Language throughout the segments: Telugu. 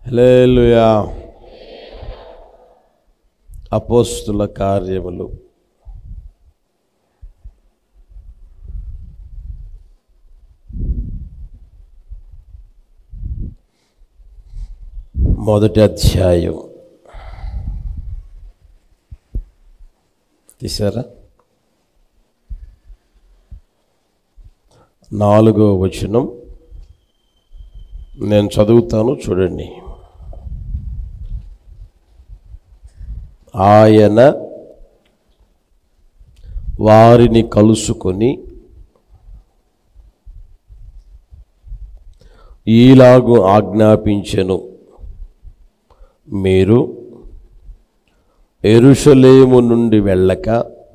హల్లెలూయా. అపోస్తుల కార్యములు 1వ అధ్యాయం తీసారా? 4వ వచనం నేను చదువుతాను, చూడండి. ఆయన వారిని కలుసుకొని ఈలాగు ఆజ్ఞాపించెను, మీరు యెరూషలేము నుండి వెళ్ళక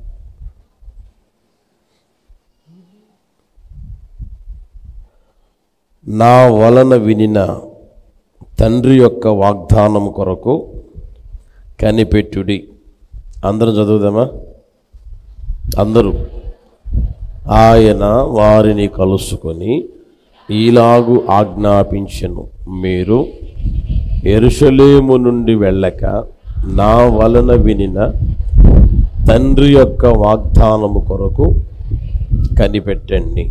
నా వలన వినిన తండ్రి యొక్క వాగ్దానం కొరకు కనిపెట్టుడి. అందరం చదువుదామా? అందరూ. ఆయన వారిని కలుసుకొని ఈలాగు ఆజ్ఞాపించెను, మీరు యెరూషలేము నుండి వెళ్ళక నా వలన వినిన తండ్రి యొక్క వాగ్దానము కొరకు కనిపెట్టండి.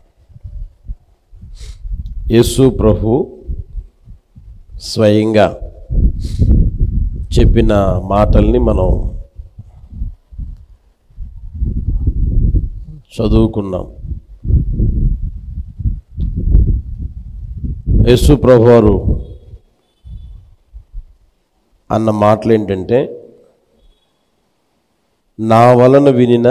యేసు ప్రభు స్వయంగా చెప్పిన మాటల్ని మనం చదువుకున్నాం. యేసు ప్రభు వారు అన్న మాటలు ఏంటంటే, నా వలన వినిన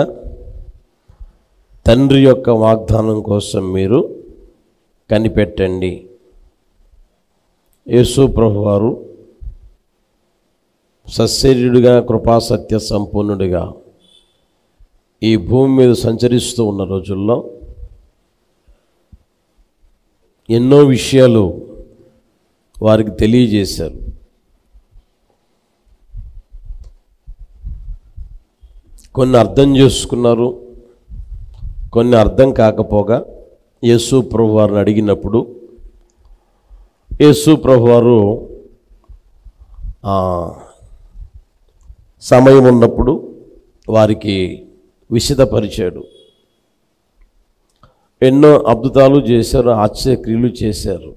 తండ్రి యొక్క వాగ్దానం కోసం మీరు కనిపెట్టండి. యేసు ప్రభు వారు సశరీరుడిగా కృపాసత్య సంపూర్ణుడిగా ఈ భూమి మీద సంచరిస్తూ ఉన్న రోజుల్లో ఎన్నో విషయాలు వారికి తెలియజేశారు. కొన్ని అర్థం చేసుకున్నారు, కొన్ని అర్థం కాకపోగా యేసు ప్రభు వారిని అడిగినప్పుడు యేసు ప్రభు వారు సమయం ఉన్నప్పుడు వారికి విశదపరిచాడు. ఎన్నో అద్భుతాలు చేశారు, ఆశ్చర్యక్రియలు చేశారు.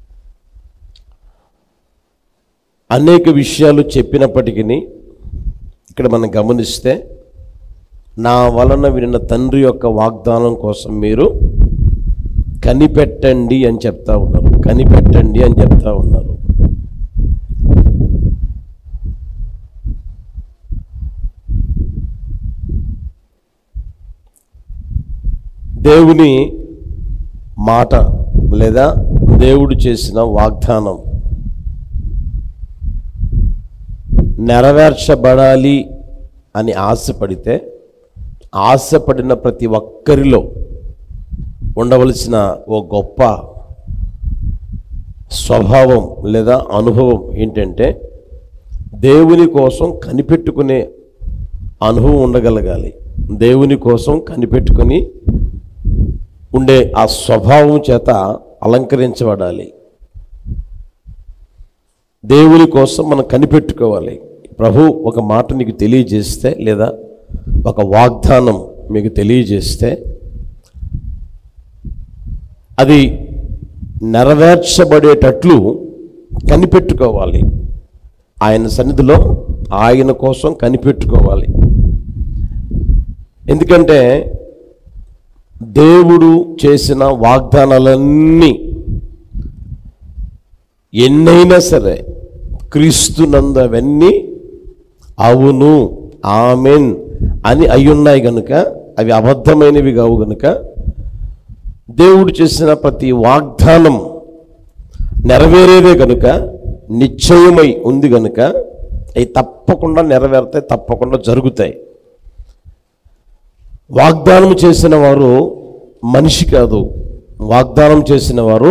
అనేక విషయాలు చెప్పినప్పటికీ ఇక్కడ మనం గమనిస్తే, నా వలన వినిన తండ్రి యొక్క వాగ్దానం కోసం మీరు కనిపెట్టండి అని చెప్తా ఉన్నారు. కనిపెట్టండి అని చెప్తా ఉన్నారు. దేవుని మాట లేదా దేవుడు చేసిన వాగ్దానం నెరవేర్చబడాలి అని ఆశపడితే, ఆశపడిన ప్రతి ఒక్కరిలో ఉండవలసిన ఓ గొప్ప స్వభావం లేదా అనుభవం ఏంటంటే, దేవుని కోసం కనిపెట్టుకునే అనుభవం ఉండగలగాలి. దేవుని కోసం కనిపెట్టుకుని ఉండే ఆ స్వభావం చేత అలంకరించబడాలి. దేవుని కోసం మనం కనిపెట్టుకోవాలి. ప్రభు ఒక మాట నీకు తెలియజేస్తే లేదా ఒక వాగ్దానం మీకు తెలియజేస్తే అది నెరవేర్చబడేటట్లు కనిపెట్టుకోవాలి. ఆయన సన్నిధిలో ఆయన కోసం కనిపెట్టుకోవాలి. ఎందుకంటే దేవుడు చేసిన వాగ్దానాలన్నీ ఎన్నైనా సరే క్రీస్తునందు అవన్నీ అవును, ఆమెన్ అని అయ్యున్నాయి కనుక, అవి అబద్ధమైనవి కావు కనుక, దేవుడు చేసిన ప్రతి వాగ్దానం నెరవేరేదే కనుక, నిశ్చయమై ఉంది కనుక అవి తప్పకుండా నెరవేరుతాయి, తప్పకుండా జరుగుతాయి. వాగ్దానం చేసిన వారు మనిషి కాదు, వాగ్దానం చేసిన వారు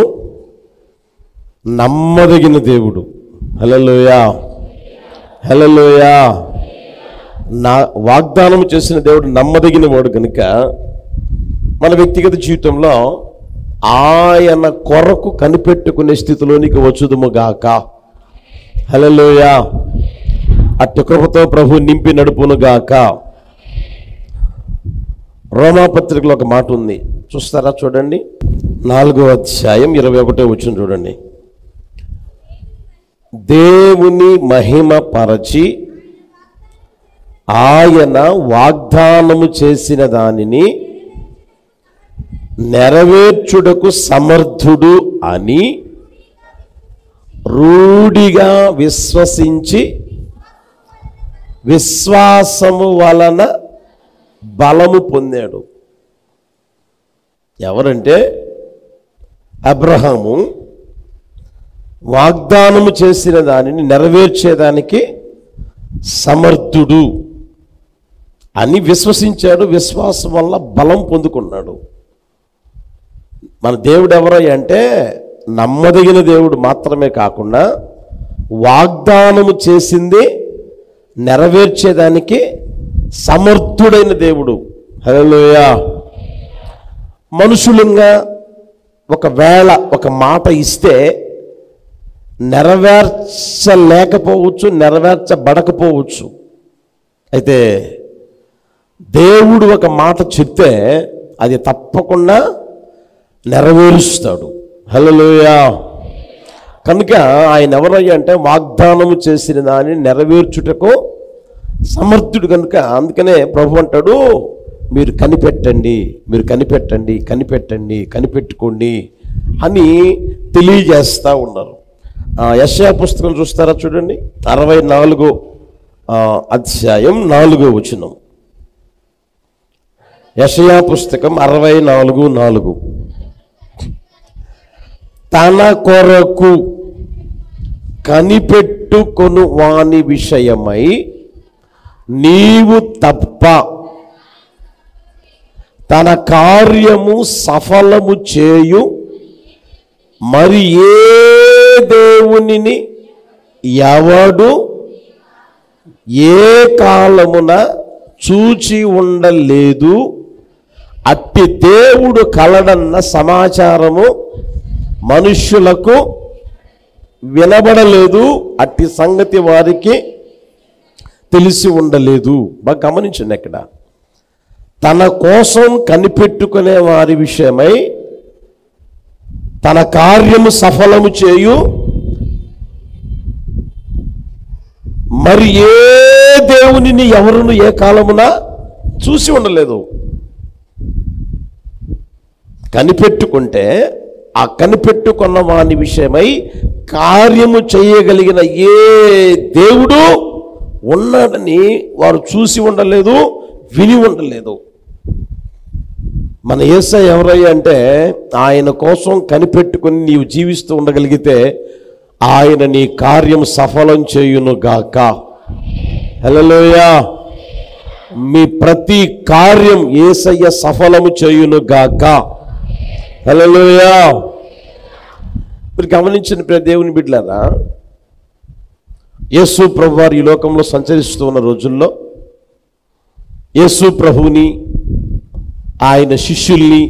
నమ్మదగిన దేవుడు. హల్లెలూయా, హల్లెలూయా. నా వాగ్దానం చేసిన దేవుడు నమ్మదగిన వాడు కనుక మన వ్యక్తిగత జీవితంలో ఆయన కొరకు కనిపెట్టుకునే స్థితిలోనికి వచ్చుదుముగాక. హల్లెలూయా. అట్టి కృపతో ప్రభు నింపి నడుపునుగాక. రోమాపత్రికలో ఒక మాట ఉంది, చూస్తారా? చూడండి, 4వ అధ్యాయం 21వ వచనం చూడండి. దేవుని మహిమ పరచి ఆయన వాగ్దానము చేసిన దానిని నెరవేర్చుటకు సమర్థుడు అని రూఢిగా విశ్వసించి విశ్వాసము వలన బలము పొందాడు. ఎవరంటే అబ్రహాము వాగ్దానము చేసిన దానిని నెరవేర్చేదానికి సమర్థుడు అని విశ్వసించాడు. విశ్వాసం వల్ల బలం పొందుకున్నాడు. మన దేవుడు ఎవరయ్య అంటే నమ్మదగిన దేవుడు మాత్రమే కాకుండా వాగ్దానము చేసింది నెరవేర్చేదానికి సమర్థుడైన దేవుడు. హల్లెలూయా. మనుషులంగా ఒకవేళ ఒక మాట ఇస్తే నెరవేర్చలేకపోవచ్చు, నెరవేర్చబడకపోవచ్చు. అయితే దేవుడు ఒక మాట చెప్తే అది తప్పకుండా నెరవేరుస్తాడు. హల్లెలూయా. కనుక ఆయన ఎవరయ్యా అంటే వాగ్దానము చేసిన దాన్ని నెరవేర్చుటకు సమర్థుడు. కనుక అందుకనే ప్రభు అంటాడు, మీరు కనిపెట్టండి, మీరు కనిపెట్టండి, కనిపెట్టండి, కనిపెట్టుకోండి అని తెలియజేస్తూ ఉన్నారు. యెషయా పుస్తకం చూస్తారా? చూడండి, 64వ అధ్యాయం 4వ వచనం. యెషయా పుస్తకం 64:4. తన కొరకు కనిపెట్టుకొను వాని విషయమై నీవు తప్ప తన కార్యము సఫలము చేయు మరి ఏ దేవునిని ఎవడు ఏ కాలమున చూచి ఉండలేదు. అట్టి దేవుడు కలడన్న సమాచారము మనుష్యులకు వినబడలేదు. అట్టి సంగతి వారికి తెలిసి ఉండలేదు. బాగా గమనించండి, అక్కడ తన కోసం కనిపెట్టుకునే వారి విషయమై తన కార్యము సఫలము చేయు మరి ఏ దేవునిని ఎవరును ఏ కాలమున చూసి ఉండలేదు. కనిపెట్టుకుంటే ఆ కనిపెట్టుకున్న వాని విషయమై కార్యము చేయగలిగిన ఏ దేవుడు ఉన్నాడని వారు చూసి ఉండలేదు, విని ఉండలేదు. మన యేసయ్య ఎవరయ్యా అంటే ఆయన కోసం కనిపెట్టుకుని నీవు జీవిస్తూ ఉండగలిగితే ఆయన నీ కార్యం సఫలం చేయునుగాక. హల్లెలూయా. మీ ప్రతి కార్యం యేసయ్య సఫలము చేయునుగాక. హల్లెలూయా. మీరు గమనించిన దేవుని బిడ్డలారా, యేసు ప్రభు వారు ఈ లోకంలో సంచరిస్తూ ఉన్న రోజుల్లో యేసు ప్రభువుని ఆయన శిష్యుల్ని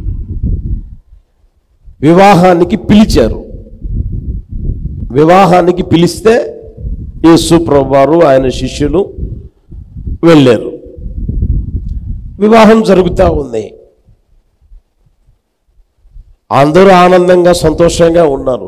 వివాహానికి పిలిచారు. వివాహానికి పిలిస్తే యేసు ప్రభు వారు ఆయన శిష్యులు వెళ్ళారు. వివాహం జరుగుతూ ఉంది. అందరూ ఆనందంగా సంతోషంగా ఉన్నారు.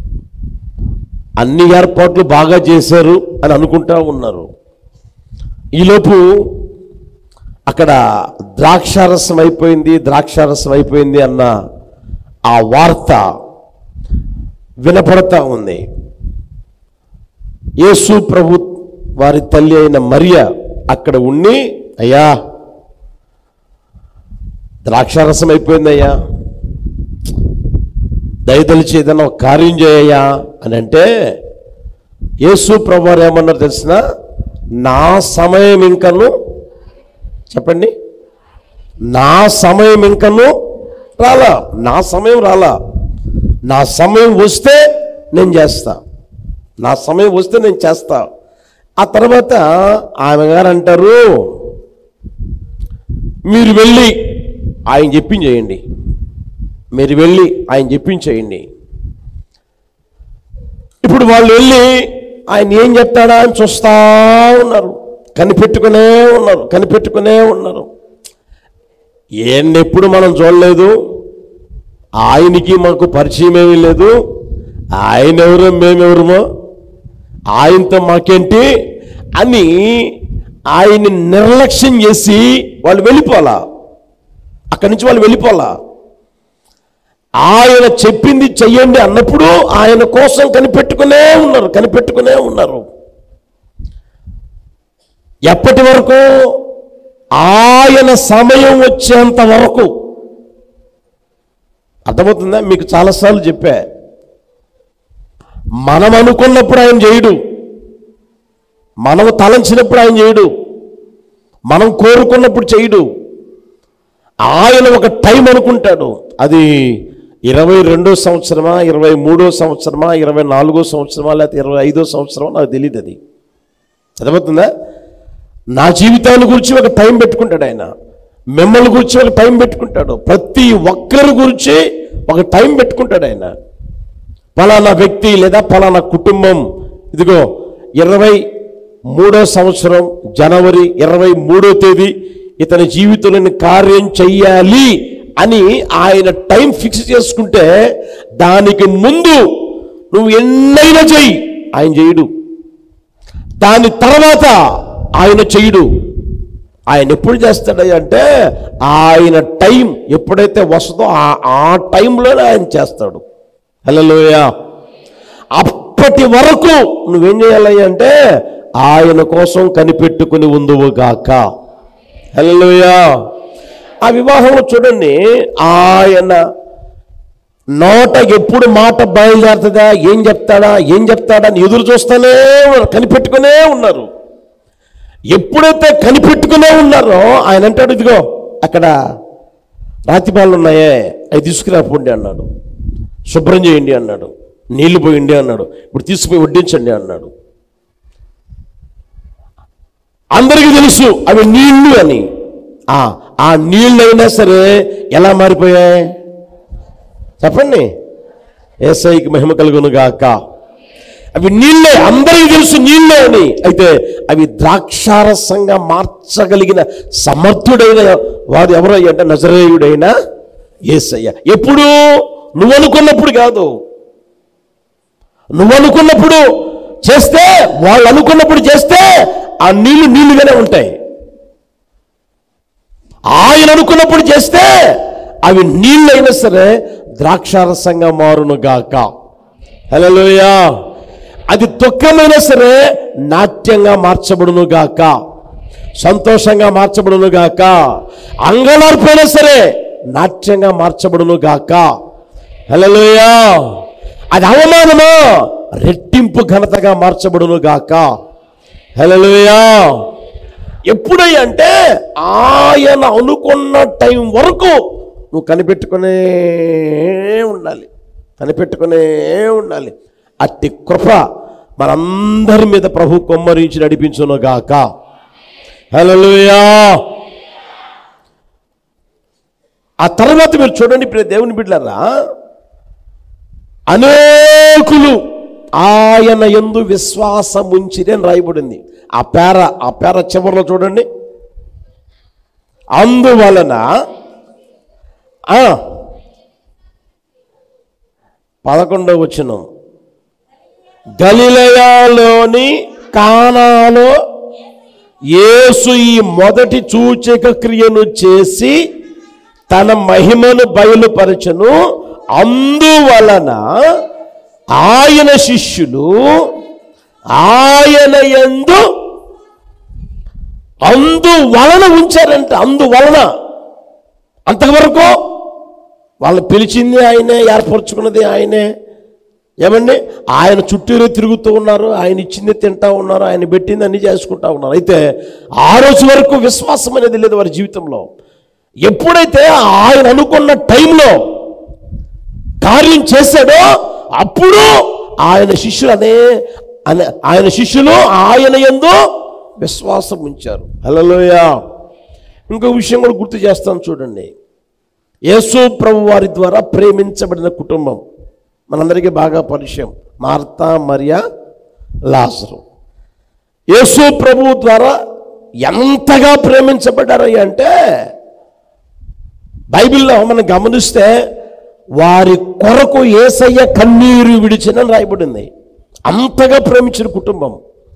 అన్ని ఏర్పాట్లు బాగా చేశారు అని అనుకుంటా ఉన్నారు. ఈలోపు అక్కడ ద్రాక్షారసం అయిపోయింది అన్న ఆ వార్త వినపడతా ఉంది. యేసు ప్రభు వారి తల్లి అయిన మరియ అక్కడ ఉండి, అయ్యా ద్రాక్షారసం అయిపోయిందయ్యా, దయదలిచి ఏదైనా ఒక కార్యం చేయయ్యా అని అంటే యేసు ప్రభు వారు ఏమన్నారు తెలిసిన? నా సమయం ఇంకను, చెప్పండి, నా సమయం ఇంకను రాలా, నా సమయం రాలా. నా సమయం వస్తే నేను చేస్తా, నా సమయం వస్తే నేను చేస్తా. ఆ తర్వాత ఆమె గారు అంటారు, మీరు వెళ్ళి ఆయన చెప్పించేయండి, మీరు వెళ్ళి ఆయన చెప్పించేయండి. ఇప్పుడు వాళ్ళు వెళ్ళి ఆయన ఏం చెప్తాడా అని చూస్తూ ఉన్నారు, కనిపెట్టుకునే ఉన్నారు. ఎప్పుడు మనం చూడలేదు, ఆయనకి మాకు పరిచయం ఏమీ లేదు, ఆయన ఎవరో మేమెవరమో, ఆయనతో మాకేంటి అని ఆయన్ని నిర్లక్ష్యం చేసి వాళ్ళు వెళ్ళిపోలా, అక్కడి నుంచి వాళ్ళు వెళ్ళిపోలా. ఆయన చెప్పింది చెయ్యండి అన్నప్పుడు ఆయన కోసం కనిపెట్టుకునే ఉన్నారు. ఎప్పటి వరకు? ఆయన సమయం వచ్చేంత వరకు. అర్థమవుతుందా? మీకు చాలాసార్లు చెప్పా, మనం అనుకున్నప్పుడు ఆయన చేయడు, మనం తలంచినప్పుడు ఆయన చేయడు, మనం కోరుకున్నప్పుడు చేయడు. ఆయన ఒక టైం అనుకుంటాడు. అది 22వ సంవత్సరమా, 23వ సంవత్సరమా, 24వ సంవత్సరమా, లేకపోతే 25వ సంవత్సరమా, నాకు తెలియదు. అది అర్థమవుతుందా? నా జీవితాన్ని గురించి ఒక టైం పెట్టుకుంటాడు ఆయన, మిమ్మల్ని గురించి ఒక టైం పెట్టుకుంటాడు, ప్రతి ఒక్కరి గురించి ఒక టైం పెట్టుకుంటాడు ఆయన. పలానా వ్యక్తి లేదా పలానా కుటుంబం, ఇదిగో 23వ సంవత్సరం జనవరి 23వ తేదీ ఇతని జీవితంలో కార్యం చెయ్యాలి అని ఆయన టైం ఫిక్స్ చేసుకుంటే దానికి ముందు నువ్వు ఎన్నైనా చెయ్యి, ఆయన చేయడు. దాని తర్వాత ఆయన చెయ్యడు. ఆయన ఎప్పుడు చేస్తాడు అంటే ఆయన టైం ఎప్పుడైతే వస్తుందో ఆ టైంలోనే ఆయన చేస్తాడు. హల్లెలూయా. అప్పటి వరకు నువ్వేం చేయాలి అంటే ఆయన కోసం కనిపెట్టుకుని ఉందువుగాక. హల్లెలూయా. ఆ వివాహంలో చూడండి, ఆయన నోట ఎప్పుడు మాట బయలుదేరుతుందా, ఏం చెప్తాడా అని ఎదురు చూస్తూనే కనిపెట్టుకునే ఉన్నారు. ఎప్పుడైతే కనిపెట్టుకునే ఉన్నారో ఆయన అంటాడు, ఇదిగో అక్కడ రాతిపాలు ఉన్నాయే, అవి తీసుకురాపోండి అన్నాడు, శుభ్రం చేయండి అన్నాడు, నీళ్లు పోయండి అన్నాడు, ఇప్పుడు తీసుకుపోయి వడ్డించండి అన్నాడు. అందరికీ తెలుసు అవి నీళ్లు అని. ఆ నీళ్ళైనా సరే ఎలా మారిపోయాయి చెప్పండి? యేసయ్యకి మహిమ కలుగును గాక. అవి నీళ్ళే, అందరికీ తెలుసు నీళ్ళే అని. అయితే అవి ద్రాక్షారసంగా మార్చగలిగిన సమర్థుడైన వాడు ఎవరయ్య అంటే నజరేయుడైన యేసయ్య. ఎప్పుడు? నువ్వు అనుకున్నప్పుడు కాదు. నువ్వు అనుకున్నప్పుడు చేస్తే, వాళ్ళు అనుకున్నప్పుడు చేస్తే ఆ నీళ్లుగానే ఉంటాయి. ఆయన అనుకున్నప్పుడు చేస్తే అవి నీళ్ళైనా సరే ద్రాక్షారసంగా మారును గాక. హల్లెలూయా. అది దుఃఖమైనా సరే నాట్యంగా మార్చబడును గాక, సంతోషంగా మార్చబడును గాక. అంగలార్పైనా సరే నాట్యంగా మార్చబడును గాక. హల్లెలూయా. అది అవమానమా రెట్టింపు ఘనతగా మార్చబడును గాక. హల్లెలూయా. ఎప్పుడయ్యా అంటే ఆయన అనుకున్న టైం వరకు నువ్వు కనిపెట్టుకునే ఉండాలి. అట్టి కృప మనందరి మీద ప్రభు కొమ్మరించి నడిపించును గాక. హల్లెలూయా. ఆ తర్వాత మీరు చూడండి, ఇప్పుడు దేవుని బిడ్డలారా, అనేకులు ఆయన యందు విశ్వాసముంచిరి అని రాయబడింది. ఆ పేర చివరిలో చూడండి, అందువలన 11వ వచనం, గలిలయలోని కానాలో యేసు ఈ మొదటి సూచక క్రియను చేసి తన మహిమను బయలుపరచను. అందువలన ఆయన శిష్యులు ఆయన యందు అందువలన ఉంచారంట. అందువలన అంతవరకు వాళ్ళు పిలిచింది ఆయనే, ఏర్పరచుకున్నది ఆయనే. ఏమండి, ఆయన చుట్టూరే తిరుగుతూ ఉన్నారు, ఆయన ఇచ్చింది తింటా ఉన్నారు, ఆయన పెట్టింది అన్ని చేసుకుంటా ఉన్నారు. అయితే ఆ రోజు వరకు విశ్వాసం అనేది లేదు వారి జీవితంలో. ఎప్పుడైతే ఆయన అనుకున్న టైంలో కార్యం చేశాడో అప్పుడు ఆయన శిష్యులు ఆయన యందు విశ్వాసం ఉంచారు. హల్లెలూయా. ఇంకో విషయం కూడా గుర్తు చేస్తాను చూడండి. యేసు ప్రభు వారి ద్వారా ప్రేమించబడిన కుటుంబం మనందరికీ బాగా పరిచయం. మార్తా, మరియా, లాజరు. యేసు ప్రభువు ద్వారా ఎంతగా ప్రేమించబడ్డారయ్యా అంటే బైబిల్లో మనం గమనిస్తే వారి కొరకు యేసయ్య కన్నీరు విడిచిన రాయబడింది. అంతగా ప్రేమించిన కుటుంబం.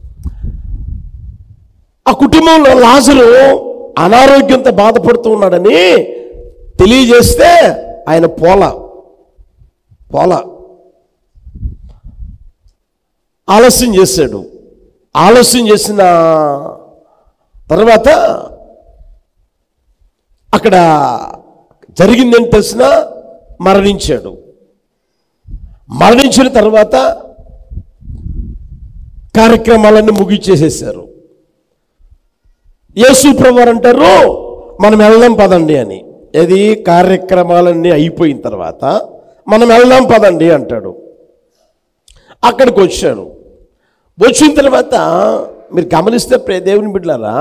ఆ కుటుంబంలో లాజరు అనారోగ్యంతో బాధపడుతూ ఉన్నాడని తెలియజేస్తే ఆయన పోల ఆలస్యం చేశాడు. ఆలస్యం చేసిన తర్వాత అక్కడ జరిగిందని తెలిసిన మరణించాడు. మరణించిన తర్వాత కార్యక్రమాలన్నీ ముగిచేసేసారు. యేసు ప్రభువారు అంటారు మనం వెళ్దాం పదండి అని. ఇది కార్యక్రమాలన్నీ అయిపోయిన తర్వాత మనం వెళ్దాం పదండి అంటాడు. అక్కడికి వచ్చాడు. వచ్చిన తర్వాత మీరు గమనిస్తే దేవుని బిడ్డలారా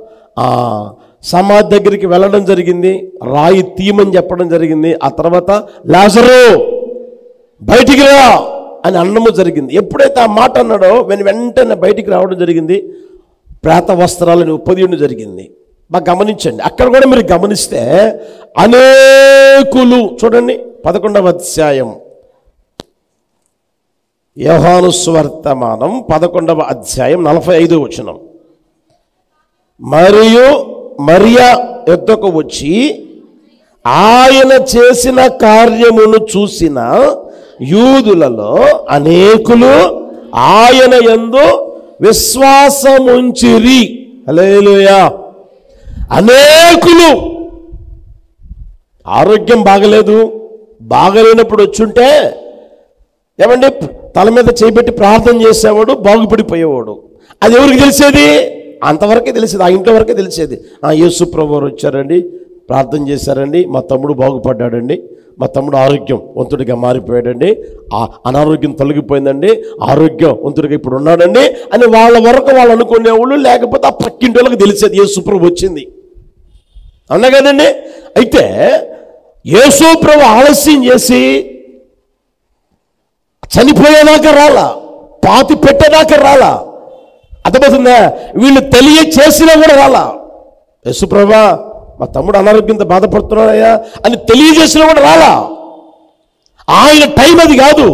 సమాధి దగ్గరికి వెళ్ళడం జరిగింది. రాయి తీయమని చెప్పడం జరిగింది. ఆ తర్వాత లాజరు బయటికి రా అని అన్నము జరిగింది. ఎప్పుడైతే ఆ మాట అన్నాడో వెంటనే బయటికి రావడం జరిగింది. ప్రేత వస్త్రాలను ఉప్పదీయడం జరిగింది. బాగా గమనించండి. అక్కడ కూడా మీరు గమనిస్తే అనేకులు చూడండి 11వ అధ్యాయం యోహాను సువార్తమానం 11వ అధ్యాయం 45వ వచనం. మరియు మరియా యొద్దకు వచ్చి ఆయన చేసిన కార్యమును చూసిన యూదులలో అనేకులు ఆయన యందు విశ్వాసముంచిరి. హల్లెలూయా. అనేకులు. ఆరోగ్యం బాగలేనప్పుడు వచ్చుంటే ఏమండి తల మీద చేపెట్టి ప్రార్థన చేసేవాడు, బాగుపడిపోయేవాడు. అది ఎవరికి తెలిసేది? అంతవరకే తెలిసేది, ఆ ఇంట్లో వరకే తెలిసేది. యేసు ప్రభువారు వచ్చారండి, ప్రార్థన చేశారండి, మా తమ్ముడు బాగుపడ్డాడండి, మా తమ్ముడు ఆరోగ్యవంతుడిగా మారిపోయాడండి, అనారోగ్యం తొలగిపోయిందండి, ఆరోగ్యవంతుడిగా ఇప్పుడు ఉన్నాడండి అని వాళ్ళ వరకు వాళ్ళు అనుకునేవాళ్ళు. లేకపోతే ఆ పక్కింటి వాళ్ళకి తెలిసేది యేసు ప్రభు వచ్చింది. అవునా కదండి? అయితే యేసు ప్రభు ఆలస్యం చేసి చనిపోయేదాకా రాలా, పాతి పెట్టేదాకా రాలా. అర్థమవుతుందా? వీళ్ళు తెలియచేసినా కూడా రాలా. యేసు ప్రభా మా తమ్ముడు అనారోగ్యంతో బాధపడుతున్నాడయ్యా అని తెలియజేసినా కూడా రాలా. ఆయన టైం అది కాదు.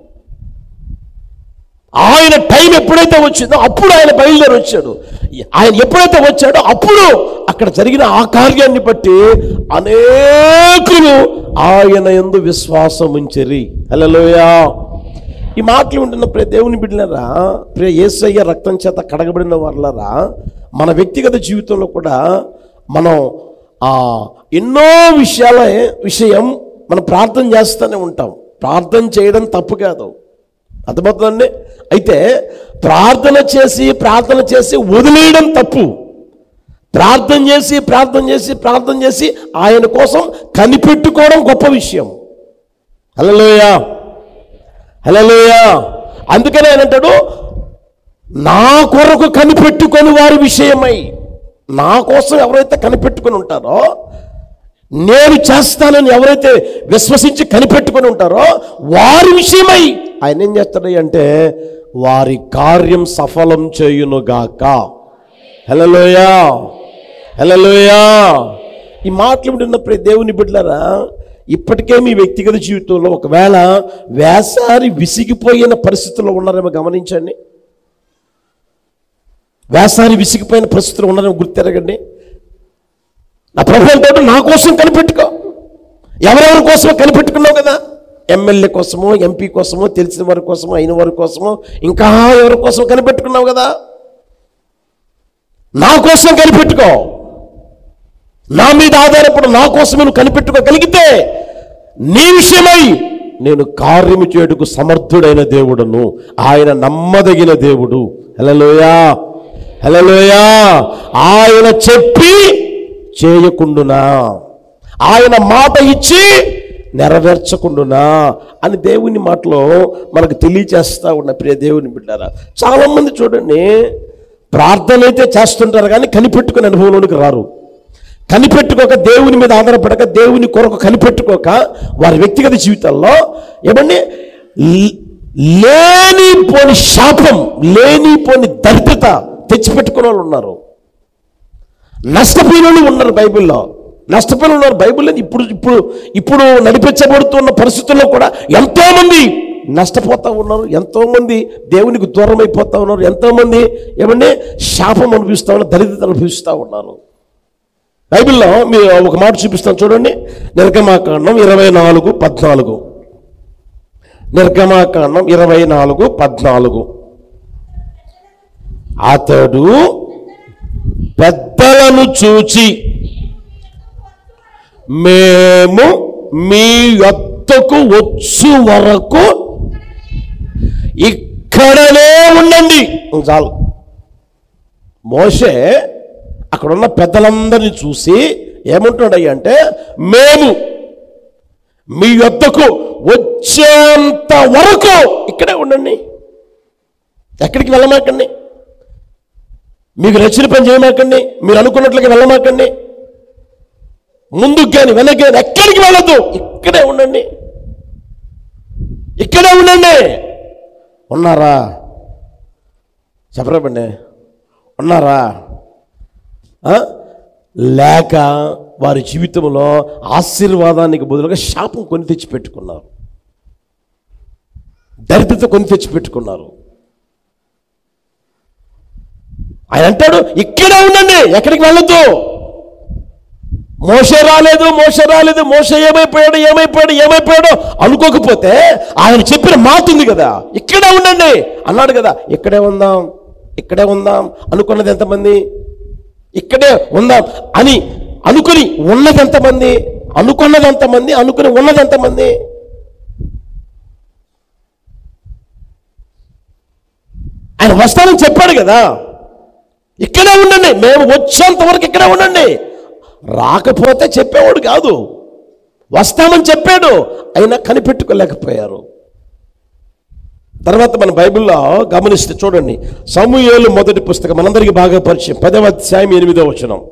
ఆయన టైం ఎప్పుడైతే వచ్చిందో అప్పుడు ఆయన బయలుదేరి వచ్చాడు. ఆయన ఎప్పుడైతే వచ్చాడో అప్పుడు అక్కడ జరిగిన ఆ కార్యాన్ని బట్టి అనేకులు ఆయన యందు విశ్వాసం ఉంచిరి. హల్లెలూయా. ఈ మాటలు ఉంటున్న దేవుని బిడ్డలారా, యేసయ్య రక్తం చేత కడగబడిన వారలారా, మన వ్యక్తిగత జీవితంలో కూడా మనం ఎన్నో విషయం మనం ప్రార్థన చేస్తూనే ఉంటాం. ప్రార్థన చేయడం తప్పు కాదు, అర్థమవుతుందండి. అయితే ప్రార్థన చేసి వదిలేయడం తప్పు. ప్రార్థన చేసి ఆయన కోసం కనిపెట్టుకోవడం గొప్ప విషయం. హల్లెలూయా. అందుకనే ఆయన అంటాడు, నా కొరకు కనిపెట్టుకొని వారి విషయమై. నా కోసం ఎవరైతే కనిపెట్టుకొని ఉంటారో, నేను చేస్తానని ఎవరైతే విశ్వసించి కనిపెట్టుకొని ఉంటారో వారి విషయమై ఆయన ఏం చేస్తాడు అంటే వారి కార్యం సఫలం చేయునుగాక. హల్లెలూయా. ఈ మాటలు వింటున్న దేవుని బిడ్డలారా, ఇప్పటికే మీ వ్యక్తిగత జీవితంలో ఒకవేళ వేసారి విసిగిపోయిన పరిస్థితుల్లో ఉన్నారేమో గమనించండి. వేసారి విసిగిపోయిన పరిస్థితులు ఉన్నారేమో గుర్తెరగండి. నా ప్రభు అంటాడు, నా కోసం కనిపెట్టుకో. ఎవరెవరి కోసమో కనిపెట్టుకున్నావు కదా, ఎమ్మెల్యే కోసమో, ఎంపీ కోసమో, తెలిసిన వారి కోసమో, అయిన వారి కోసమో, ఇంకా ఎవరి కోసం కనిపెట్టుకున్నావు కదా, నా కోసం కనిపెట్టుకో. నా మీద ఆధారపడు, నా కోసం నువ్వు కనిపెట్టుకోగలిగితే నీ విషయమై నేను కార్యము చేయుటకు సమర్థుడైన దేవుడును, ఆయన నమ్మదగిన దేవుడు. హల్లెలూయా. ఆయన చెప్పి చేయకుండునా, ఆయన మాట ఇచ్చి నెరవేర్చకుండునా అని దేవుని మాటలో మనకు తెలియచేస్తా ఉన్న ప్రియ దేవుని బిడ్డారా. చాలామంది చూడండి, ప్రార్థన అయితే చేస్తుంటారు కానీ కనిపెట్టుకునే అనుభవంలోనికి రారు. కనిపెట్టుకోక, దేవుని మీద ఆధారపడక, దేవుని కొరకు కనిపెట్టుకోక వారి వ్యక్తిగత జీవితాల్లో ఏమండి లేనిపోని శాపం, లేనిపోని దరిద్రత తెచ్చిపెట్టుకునే వాళ్ళు ఉన్నారు. నష్టపోయిన వాళ్ళు ఉన్నారు బైబిల్లో. నష్టపోయిన ఉన్నారు బైబిల్లో. ఇప్పుడు నడిపించబడుతున్న పరిస్థితుల్లో కూడా ఎంతోమంది నష్టపోతూ ఉన్నారు, ఎంతోమంది దేవునికి దూరం అయిపోతూ ఉన్నారు, ఎంతోమంది ఏమంటే శాపం అనిపిస్తూ ఉన్నారు, దరిద్రత అనిపిస్తూ ఉన్నారు. బైబిల్లో మీరు ఒక మాట చూపిస్తాను చూడండి. నిర్గమాకాండం 24:14. నిర్గమాకాండం 24:14. అతడు పెద్దలను చూచి, మేము మీ యొద్దకు వచ్చు వరకు ఇక్కడనే ఉండండి. చాలు. మోషే అక్కడున్న పెద్దలందరినీ చూసి ఏమంటున్నాడయ్యా అంటే, మేము మీ యొద్దకు వచ్చేంత వరకు ఇక్కడే ఉండండి, ఎక్కడికి వెళ్ళమాకండి, మీకు నచ్చిన పని చేయమాకండి, మీరు అనుకున్నట్లుగా వెళ్ళమాకండి, ముందుకు కానీ వెనక్కి కానీ ఎక్కడికి వెళ్ళొద్దు, ఇక్కడే ఉండండి, ఇక్కడే ఉండండి. ఉన్నారా? చెప్పరాబండి, ఉన్నారా? లేక వారి జీవితంలో ఆశీర్వాదానికి బదులుగా శాపం కొని తెచ్చిపెట్టుకున్నారు, దరిద్రత కొని తెచ్చిపెట్టుకున్నారు. ఆయన అంటాడు ఇక్కడే ఉండండి, ఎక్కడికి వెళ్ళొద్దు. మోషే రాలేదు, మోషే ఏమైపోయాడో అనుకోకపోతే ఆయన చెప్పిన మాట ఉంది కదా, ఇక్కడే ఉండండి అన్నాడు కదా. ఇక్కడే ఉందాం అనుకున్నది ఎంతమంది? ఇక్కడే ఉందాం అని అనుకుని ఉన్నది ఎంతమంది? అనుకున్నది ఎంతమంది? అనుకుని ఉన్నది ఎంతమంది? ఆయన వస్తానని చెప్పాడు కదా, ఇక్కడే ఉండండి, మేము వచ్చేంత వరకు ఇక్కడే ఉండండి. రాకపోతే చెప్పేవాడు కాదు, వస్తామని చెప్పాడు, అయినా కనిపెట్టుకోలేకపోయారు. తర్వాత మన బైబిల్లో గమనిస్తే చూడండి, సమూయేలు మొదటి పుస్తకం మనందరికీ బాగా పరిచయం, 10వ అధ్యాయం 8వ వచనం.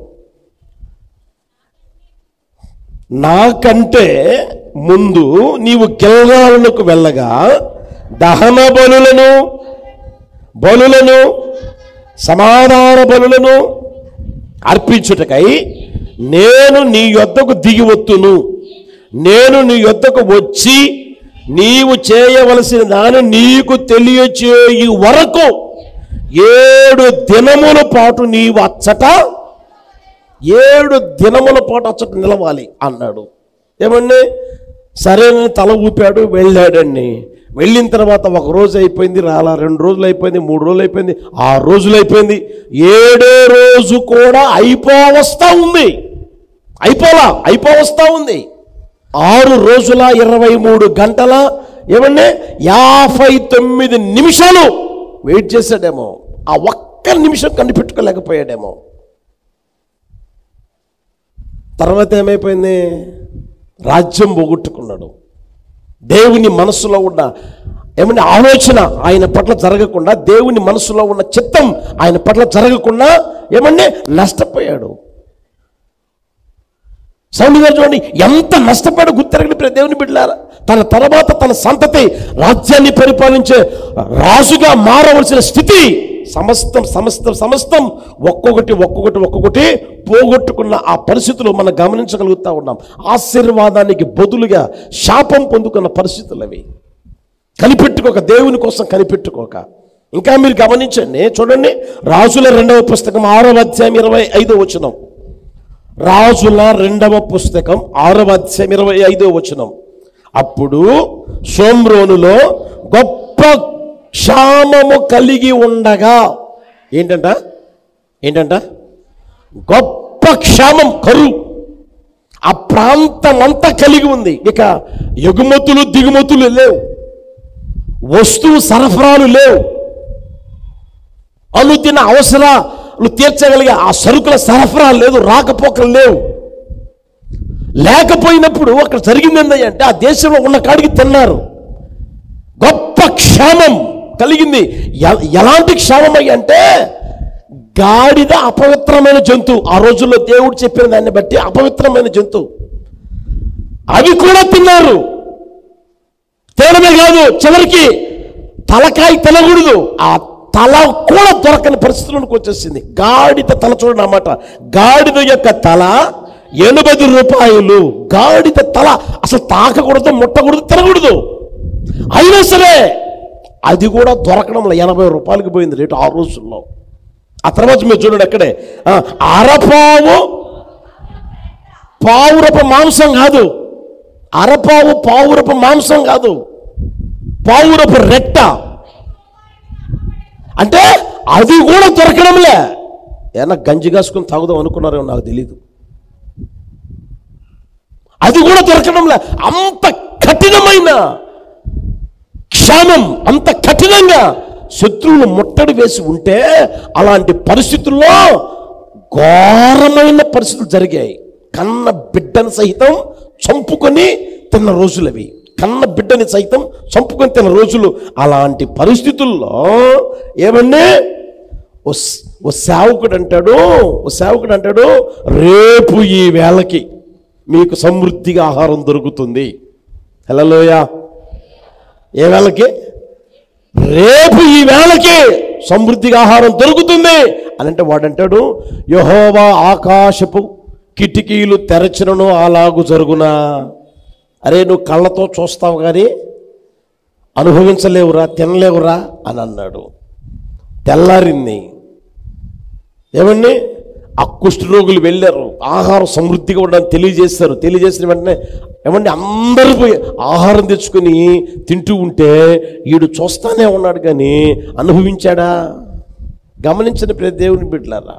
నాకంటే ముందు నీవు గిల్గాలునకు వెళ్ళగా దహన బలులను సమాధాన బలులను అర్పించుటకై నేను నీ యొద్దకు దిగి వత్తును. నేను నీ యొద్దకు వచ్చి నీవు చేయవలసిన దాన్ని నీకు తెలియచేయు వరకు 7 దినముల పాటు నీవు అచ్చట 7 దినముల పాటు అచ్చట నిలవాలి అన్నాడు. ఏమండి, సరే తల ఊపాడు, వెళ్ళాడండి. వెళ్ళిన తర్వాత 1 రోజు అయిపోయింది, రాలా, 2 రోజులు అయిపోయింది, 3 రోజులు అయిపోయింది, 6 రోజులు అయిపోయింది, 7వ రోజు కూడా అయిపోవస్తా ఉంది. అయిపోవస్తా ఉంది. 6 రోజుల 23 గంటల ఏమండి 59 నిమిషాలు వెయిట్ చేశాడేమో. ఆ ఒక్క నిమిషం కనిపెట్టుకోలేకపోయాడేమో. తర్వాత ఏమైపోయింది? రాజ్యం పోగొట్టుకున్నాడు. దేవుని మనసులో ఉన్న ఏమన్నా ఆలోచన ఆయన పట్ల జరగకుండా, దేవుని మనసులో ఉన్న చిత్తం ఆయన పట్ల జరగకుండా ఏమంటే నష్టపోయాడు. సౌలు గారు చూడండి ఎంత నష్టపోయాడు గుర్తెరగని దేవుని బిడ్డలారా. తన తర్వాత తన సంతతి రాజ్యాన్ని పరిపాలించే రాజుగా మారవలసిన స్థితి సమస్తం ఒక్కొక్కటి పోగొట్టుకున్న ఆ పరిస్థితులు మనం గమనించగలుగుతూ ఉన్నాం. ఆశీర్వాదానికి బదులుగా శాపం పొందుకున్న పరిస్థితులు అవి. కనిపెట్టుకోక, దేవుని కోసం కనిపెట్టుకోక. ఇంకా మీరు గమనించండి, చూడండి, రాజుల 2వ పుస్తకం 6వ అధ్యాయం 25వ వచనం. రాజుల 2వ పుస్తకం 6వ అధ్యాయం 25వ వచనం. అప్పుడు షోమ్రోనులో గొప్ప క్షామము కలిగి ఉండగా, ఏంటంట గొప్ప క్షామం, కరువు ఆ ప్రాంతం అంతా కలిగి ఉంది. ఇక ఎగుమతులు దిగుమతులు లేవు, వస్తువు సరఫరాలు లేవు, అనుదిన అవసరాలు తీర్చగలిగే ఆ సరుకుల సరఫరా లేదు, రాకపోకలు లేవు. లేకపోయినప్పుడు అక్కడ జరిగింది ఏంటంటే ఆ దేశంలో ఉన్న కాడికి తిన్నారు. గొప్ప క్షామం కలిగింది. ఎలాంటి క్షామం అంటే గాడిద అపవిత్రమైన జంతువు. ఆ రోజుల్లో దేవుడు చెప్పిన దాన్ని బట్టి అపవిత్రమైన జంతువు. అవి కూడా తిన్నారు. తినడమే కాదు, చివరికి తలకాయ తినకూడదు, ఆ తల కూడా దొరకని పరిస్థితులకు వచ్చేసింది. గాడిద తల చూడండి అన్నమాట, గాడిద యొక్క తల 80 రూపాయలు. గాడిద తల అసలు తాకకూడదు, ముట్టకూడదు, తినకూడదు. అయినా సరే అది కూడా దొరకడంలో 80 రూపాయలకి పోయింది రేటు ఆ రోజుల్లో. ఆ తర్వాత మీరు చూడండి అక్కడే అరపావు పావురపు మాంసం కాదు, అరపావు పావురపు మాంసం కాదు, పావురపు రెట్ట. అంటే అది కూడా దొరకడంలే. ఏమన్నా గంజి కాసుకుని తాగుదాం అనుకున్నారేమో నాకు తెలీదు, అది కూడా దొరకడంలే. అంత కఠినమైన క్షామం, అంత కఠినంగా శత్రువులు ముట్టడి వేసి ఉంటే అలాంటి పరిస్థితుల్లో ఘోరమైన పరిస్థితులు జరిగాయి. కన్న బిడ్డను సహితం చంపుకొని తిన్న రోజులు అవి, కన్న బిడ్డని సైతం చంపుకొని తిన్న రోజులు. అలాంటి పరిస్థితుల్లో ఏమన్నా ఓ సేవకుడు అంటాడు, రేపు ఈ వేళకి మీకు సమృద్ధిగా ఆహారం దొరుకుతుంది. హల్లెలూయా. ఏ వేళకి? రేపు ఈ వేళకి సమృద్ధిగా ఆహారం దొరుకుతుంది అని అంటే వాడంటాడు, యెహోవా ఆకాశపు కిటికీలు తెరచినను అలాగు జరుగునా. అరే నువ్వు కళ్ళతో చూస్తావు కానీ అనుభవించలేవురా, తినలేవురా అని అన్నాడు. తెల్లారింది, ఏమండి ఆ కుష్ఠరోగులు వెళ్ళారు, ఆహారం సమృద్ధిగా ఉండడానికి తెలియజేసిన వెంటనే ఏమండి అందరూ పోయి ఆహారం తెచ్చుకొని తింటూ ఉంటే వీడు చూస్తానే ఉన్నాడు కానీ అనుభవించాడా? గమనించిన ప్రతి దేవుని బిడ్డలారా,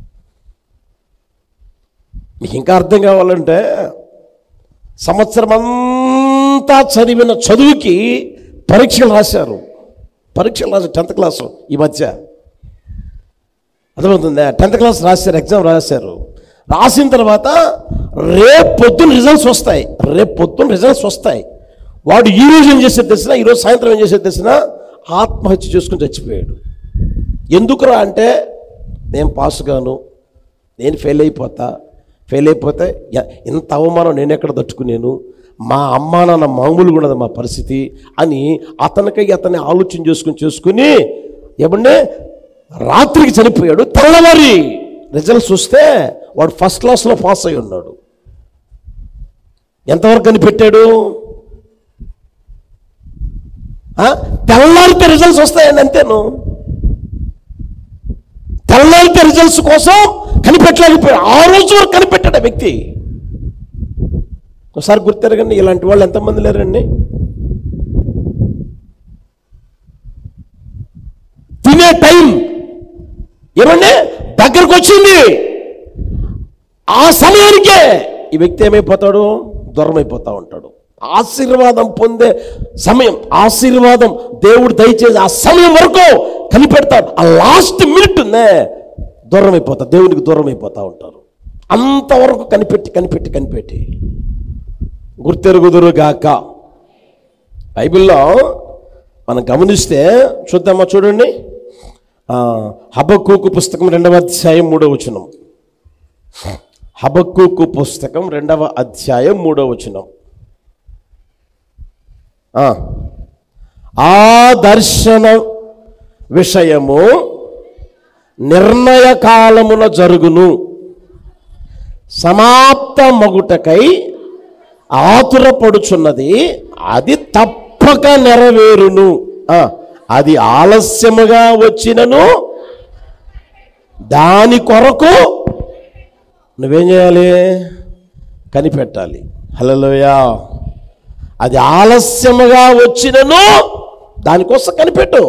మీకు ఇంకా అర్థం కావాలంటే సంవత్సరం అంతా చదివిన చదువుకి పరీక్షలు రాశారు 10th క్లాసు ఈ మధ్య. అర్థమవుతుందా? 10th క్లాస్ రాశారు, ఎగ్జామ్ రాశారు. రాసిన తర్వాత రేపు పొద్దున్న రిజల్ట్స్ వస్తాయి. వాడు ఈరోజు ఏం చేసేది తెలిసినా, ఈరోజు సాయంత్రం ఏం చేసేది తెలిసినా ఆత్మహత్య చేసుకుని చచ్చిపోయాడు. ఎందుకురా అంటే నేను పాస్ గాను, నేను ఫెయిల్ అయిపోతే ఇంత అవమానం నేను ఎక్కడ తట్టుకునేను, మా అమ్మా నాన్న మామూలుగా ఉండదు మా పరిస్థితి అని అతన్ని ఆలోచన చేసుకుని ఏమంటే రాత్రికి చనిపోయాడు. తెల్లవారి రిజల్ట్స్ వస్తే వాడు ఫస్ట్ క్లాస్లో పాస్ అయి ఉన్నాడు. ఎంతవరకు కనిపెట్టాడు? తెల్లారితే రిజల్ట్స్ వస్తాయండి, అంతేను. తెల్లారితే రిజల్ట్స్ కోసం కనిపెట్టలేకపోయాడు. ఆ రోజు వరకు కనిపెట్టాడు ఆ వ్యక్తి. ఒకసారి గుర్తెరగండి, ఇలాంటి వాళ్ళు ఎంతమంది లేరండి? తినే టైం ఏమండి దగ్గరకు వచ్చింది, ఆ సమయానికే ఈ వ్యక్తి ఏమైపోతాడు? దూరం అయిపోతూ ఉంటాడు. ఆశీర్వాదం పొందే సమయం, ఆశీర్వాదం దేవుడు దయచేసి ఆ సమయం వరకు కనిపెడతాడు. ఆ లాస్ట్ మినిట్ ఉందే దేవునికి దూరం అయిపోతూ ఉంటారు. అంతవరకు కనిపెట్టి గుర్తెరుగుదురు గాక. బైబిల్లో మనం గమనిస్తే చూద్దామా, చూడండి. హబక్కూకు పుస్తకం 2వ అధ్యాయం 3వ వచనం. హబక్కూకు పుస్తకం 2వ అధ్యాయం 3వ వచనం. ఆ దర్శన విషయము నిర్ణయ కాలమున జరుగును, సమాప్త మగుటకై ఆతురపడుచున్నది, అది తప్పక నెరవేరును. అది ఆలస్యముగా వచ్చినను దాని కొరకు నువ్వేం చేయాలి? కనిపెట్టాలి. హల్లెలూయా. అది ఆలస్యముగా వచ్చినను దానికోసం కనిపెట్టు,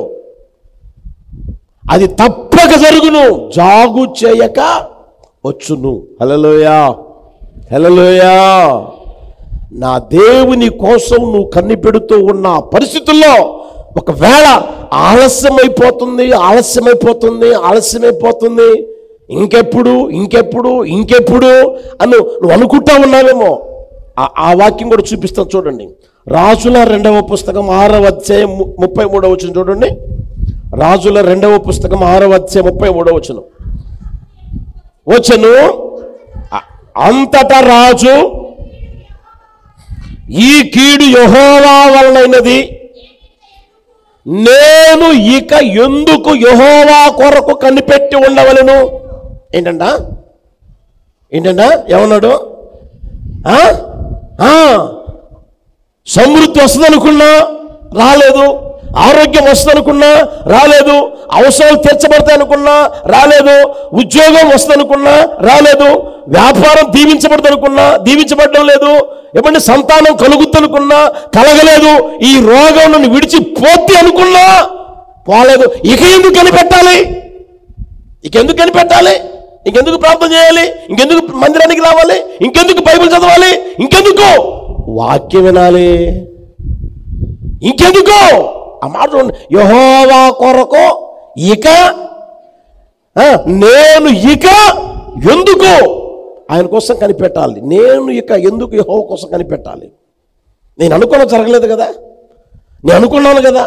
అది తప్పక జరుగును, జాగు చేయక వచ్చును. హల్లెలూయా. నా దేవుని కోసం నువ్వు కనిపెడుతూ ఉన్న పరిస్థితుల్లో ఒకవేళ ఆలస్యమైపోతుంది, ఇంకెప్పుడు అని నువ్వు అనుకుంటా ఉన్నావేమో. ఆ వాక్యం కూడా చూపిస్తాను చూడండి. రాజుల 2వ పుస్తకం 6వ అధ్యాయం 33వ వచనం చూడండి. రాజుల 2వ పుస్తకం 6వ అధ్యాయం 33వ వచనం. అంతటా రాజు, ఈ కీడు యెహోవా వలనైనది, నేను ఇక ఎందుకు యెహోవా కొరకు కనిపెట్టి ఉండవలను. ఏంటంట ఏమన్నాడు? సమృద్ధి వస్తుంది అనుకున్నా రాలేదు, ఆరోగ్యం వస్తుంది అనుకున్నా రాలేదు, అవసరాలు తీర్చబడతాయి అనుకున్నా రాలేదు, ఉద్యోగం వస్తుంది అనుకున్నా రాలేదు, వ్యాపారం దీవించబడుతుంది అనుకున్నా దీవించబడడం లేదు, ఏమంటే సంతానం కలుగుద్దనుకున్నా కలగలేదు, ఈ రోగం నన్ను విడిచిపోతే అనుకున్నా పోలేదు. ఇక ఎందుకు కనిపెట్టాలి? ఇంకెందుకు ప్రార్థన చేయాలి? ఇంకెందుకు మందిరానికి రావాలి? ఇంకెందుకు బైబిల్ చదవాలి? ఇంకెందుకు వాక్యం వినాలి? ఇంకెందుకు ఆ మాట యెహోవా కొరకు ఇక నేను ఇక ఎందుకు ఆయన కోసం కనిపెట్టాలి. నేను ఇక ఎందుకు యెహోవా కోసం కనిపెట్టాలి? నేను అనుకున్నా జరగలేదు కదా, నేను అనుకున్నాను కదా,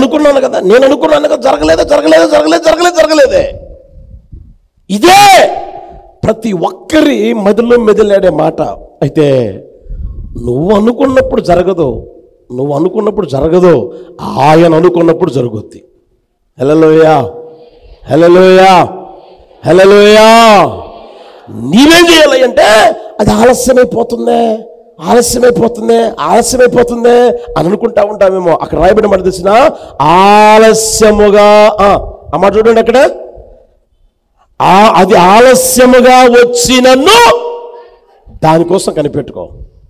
జరగలేదే. ఇదే ప్రతి ఒక్కరి మదిలో మెదిలాడే మాట. అయితే నువ్వు అనుకున్నప్పుడు జరగదు, ఆయన అనుకున్నప్పుడు జరుగుద్ది. హల్లెలూయా, హల్లెలూయా, హల్లెలూయా. నీవేం చేయాలి అంటే అది ఆలస్యమైపోతుందే అని అనుకుంటా ఉంటామేమో. అక్కడ రాయబడిన మాట తెలిసిన ఆలస్యముగా అమ్మాట చూడండి అక్కడ, అది ఆలస్యముగా వచ్చినను దానికోసం కనిపెట్టుకో.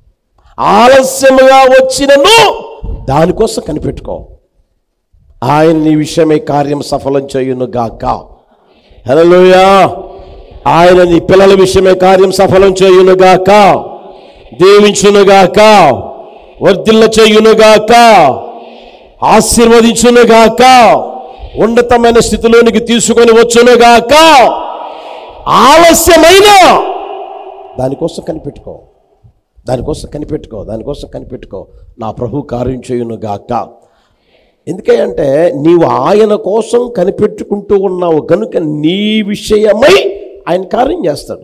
ఆయన నీ విషయమై కార్యం సఫలం చేయును గాక. హల్లెలూయా. ఆయన నీ పిల్లల విషయమై కార్యం సఫలం చేయును గాక, దీవించును గాక, వర్ధిల్ల చేయును గాక, ఆశీర్వదించును గాక, ఉన్నతమైన స్థితిలోనికి తీసుకొని వచ్చును గాక. ఆలస్యమైన దానికోసం కనిపెట్టుకో. నా ప్రభు కార్యం చేయును గాక. ఎందుకంటే నీవు ఆయన కోసం కనిపెట్టుకుంటూ ఉన్నావు కనుక నీ విషయమై ఆయన కార్యం చేస్తాడు.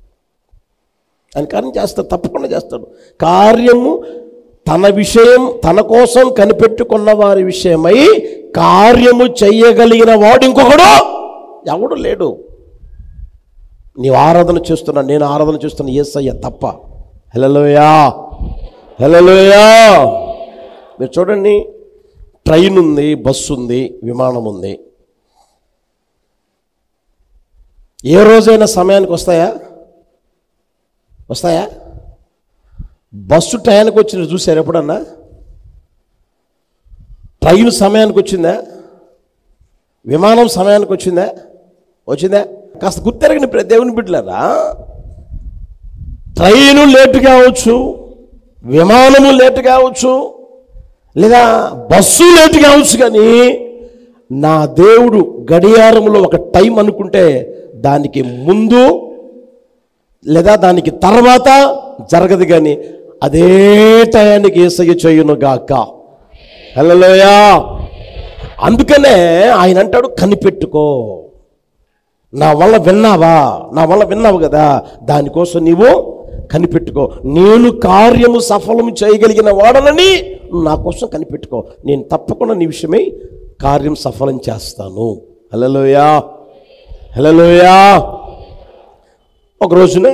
తప్పకుండా చేస్తాడు కార్యము. తన కోసం కనిపెట్టుకున్న వారి విషయమై కార్యము చెయ్యగలిగిన వాడు ఇంకొకడు ఎవడు లేడు. నీవు ఆరాధన చేస్తున్నా, నేను ఆరాధన చేస్తున్నా యేసయ్య తప్ప. హల్లెలూయా, హల్లెలూయా. మీరు చూడండి, ట్రైన్ ఉంది, బస్సు ఉంది, విమానం ఉంది. ఏ రోజైనా సమయానికి వస్తాయా? బస్సు టయానికి వచ్చింది చూసారు ఎప్పుడన్నా? ట్రైన్ సమయానికి వచ్చిందా? విమానం సమయానికి వచ్చిందా? కాస్త గుర్తెరగని దేవుని బిడ్డలారా, ట్రైను లేటు కావచ్చు, విమానము లేటు కావచ్చు, లేదా బస్సు లేటు కావచ్చు, కానీ నా దేవుడు గడియారంలో ఒక టైం అనుకుంటే దానికి ముందు లేదా దానికి తర్వాత జరగదు, కానీ అదే టయానికి యేసయ్య చేయును గాక. హల్లెలూయా. అందుకనే ఆయన అంటాడు కనిపెట్టుకో. నా వల్ల విన్నావు కదా, దానికోసం నీవు కనిపెట్టుకో. నేను కార్యము సఫలము చేయగలిగిన వాడనని నా కోసం కనిపెట్టుకో. నేను తప్పకుండా నీ విషయమై కార్యం సఫలం చేస్తాను. హల్లెలూయా, హల్లెలూయా. ఒక రోజున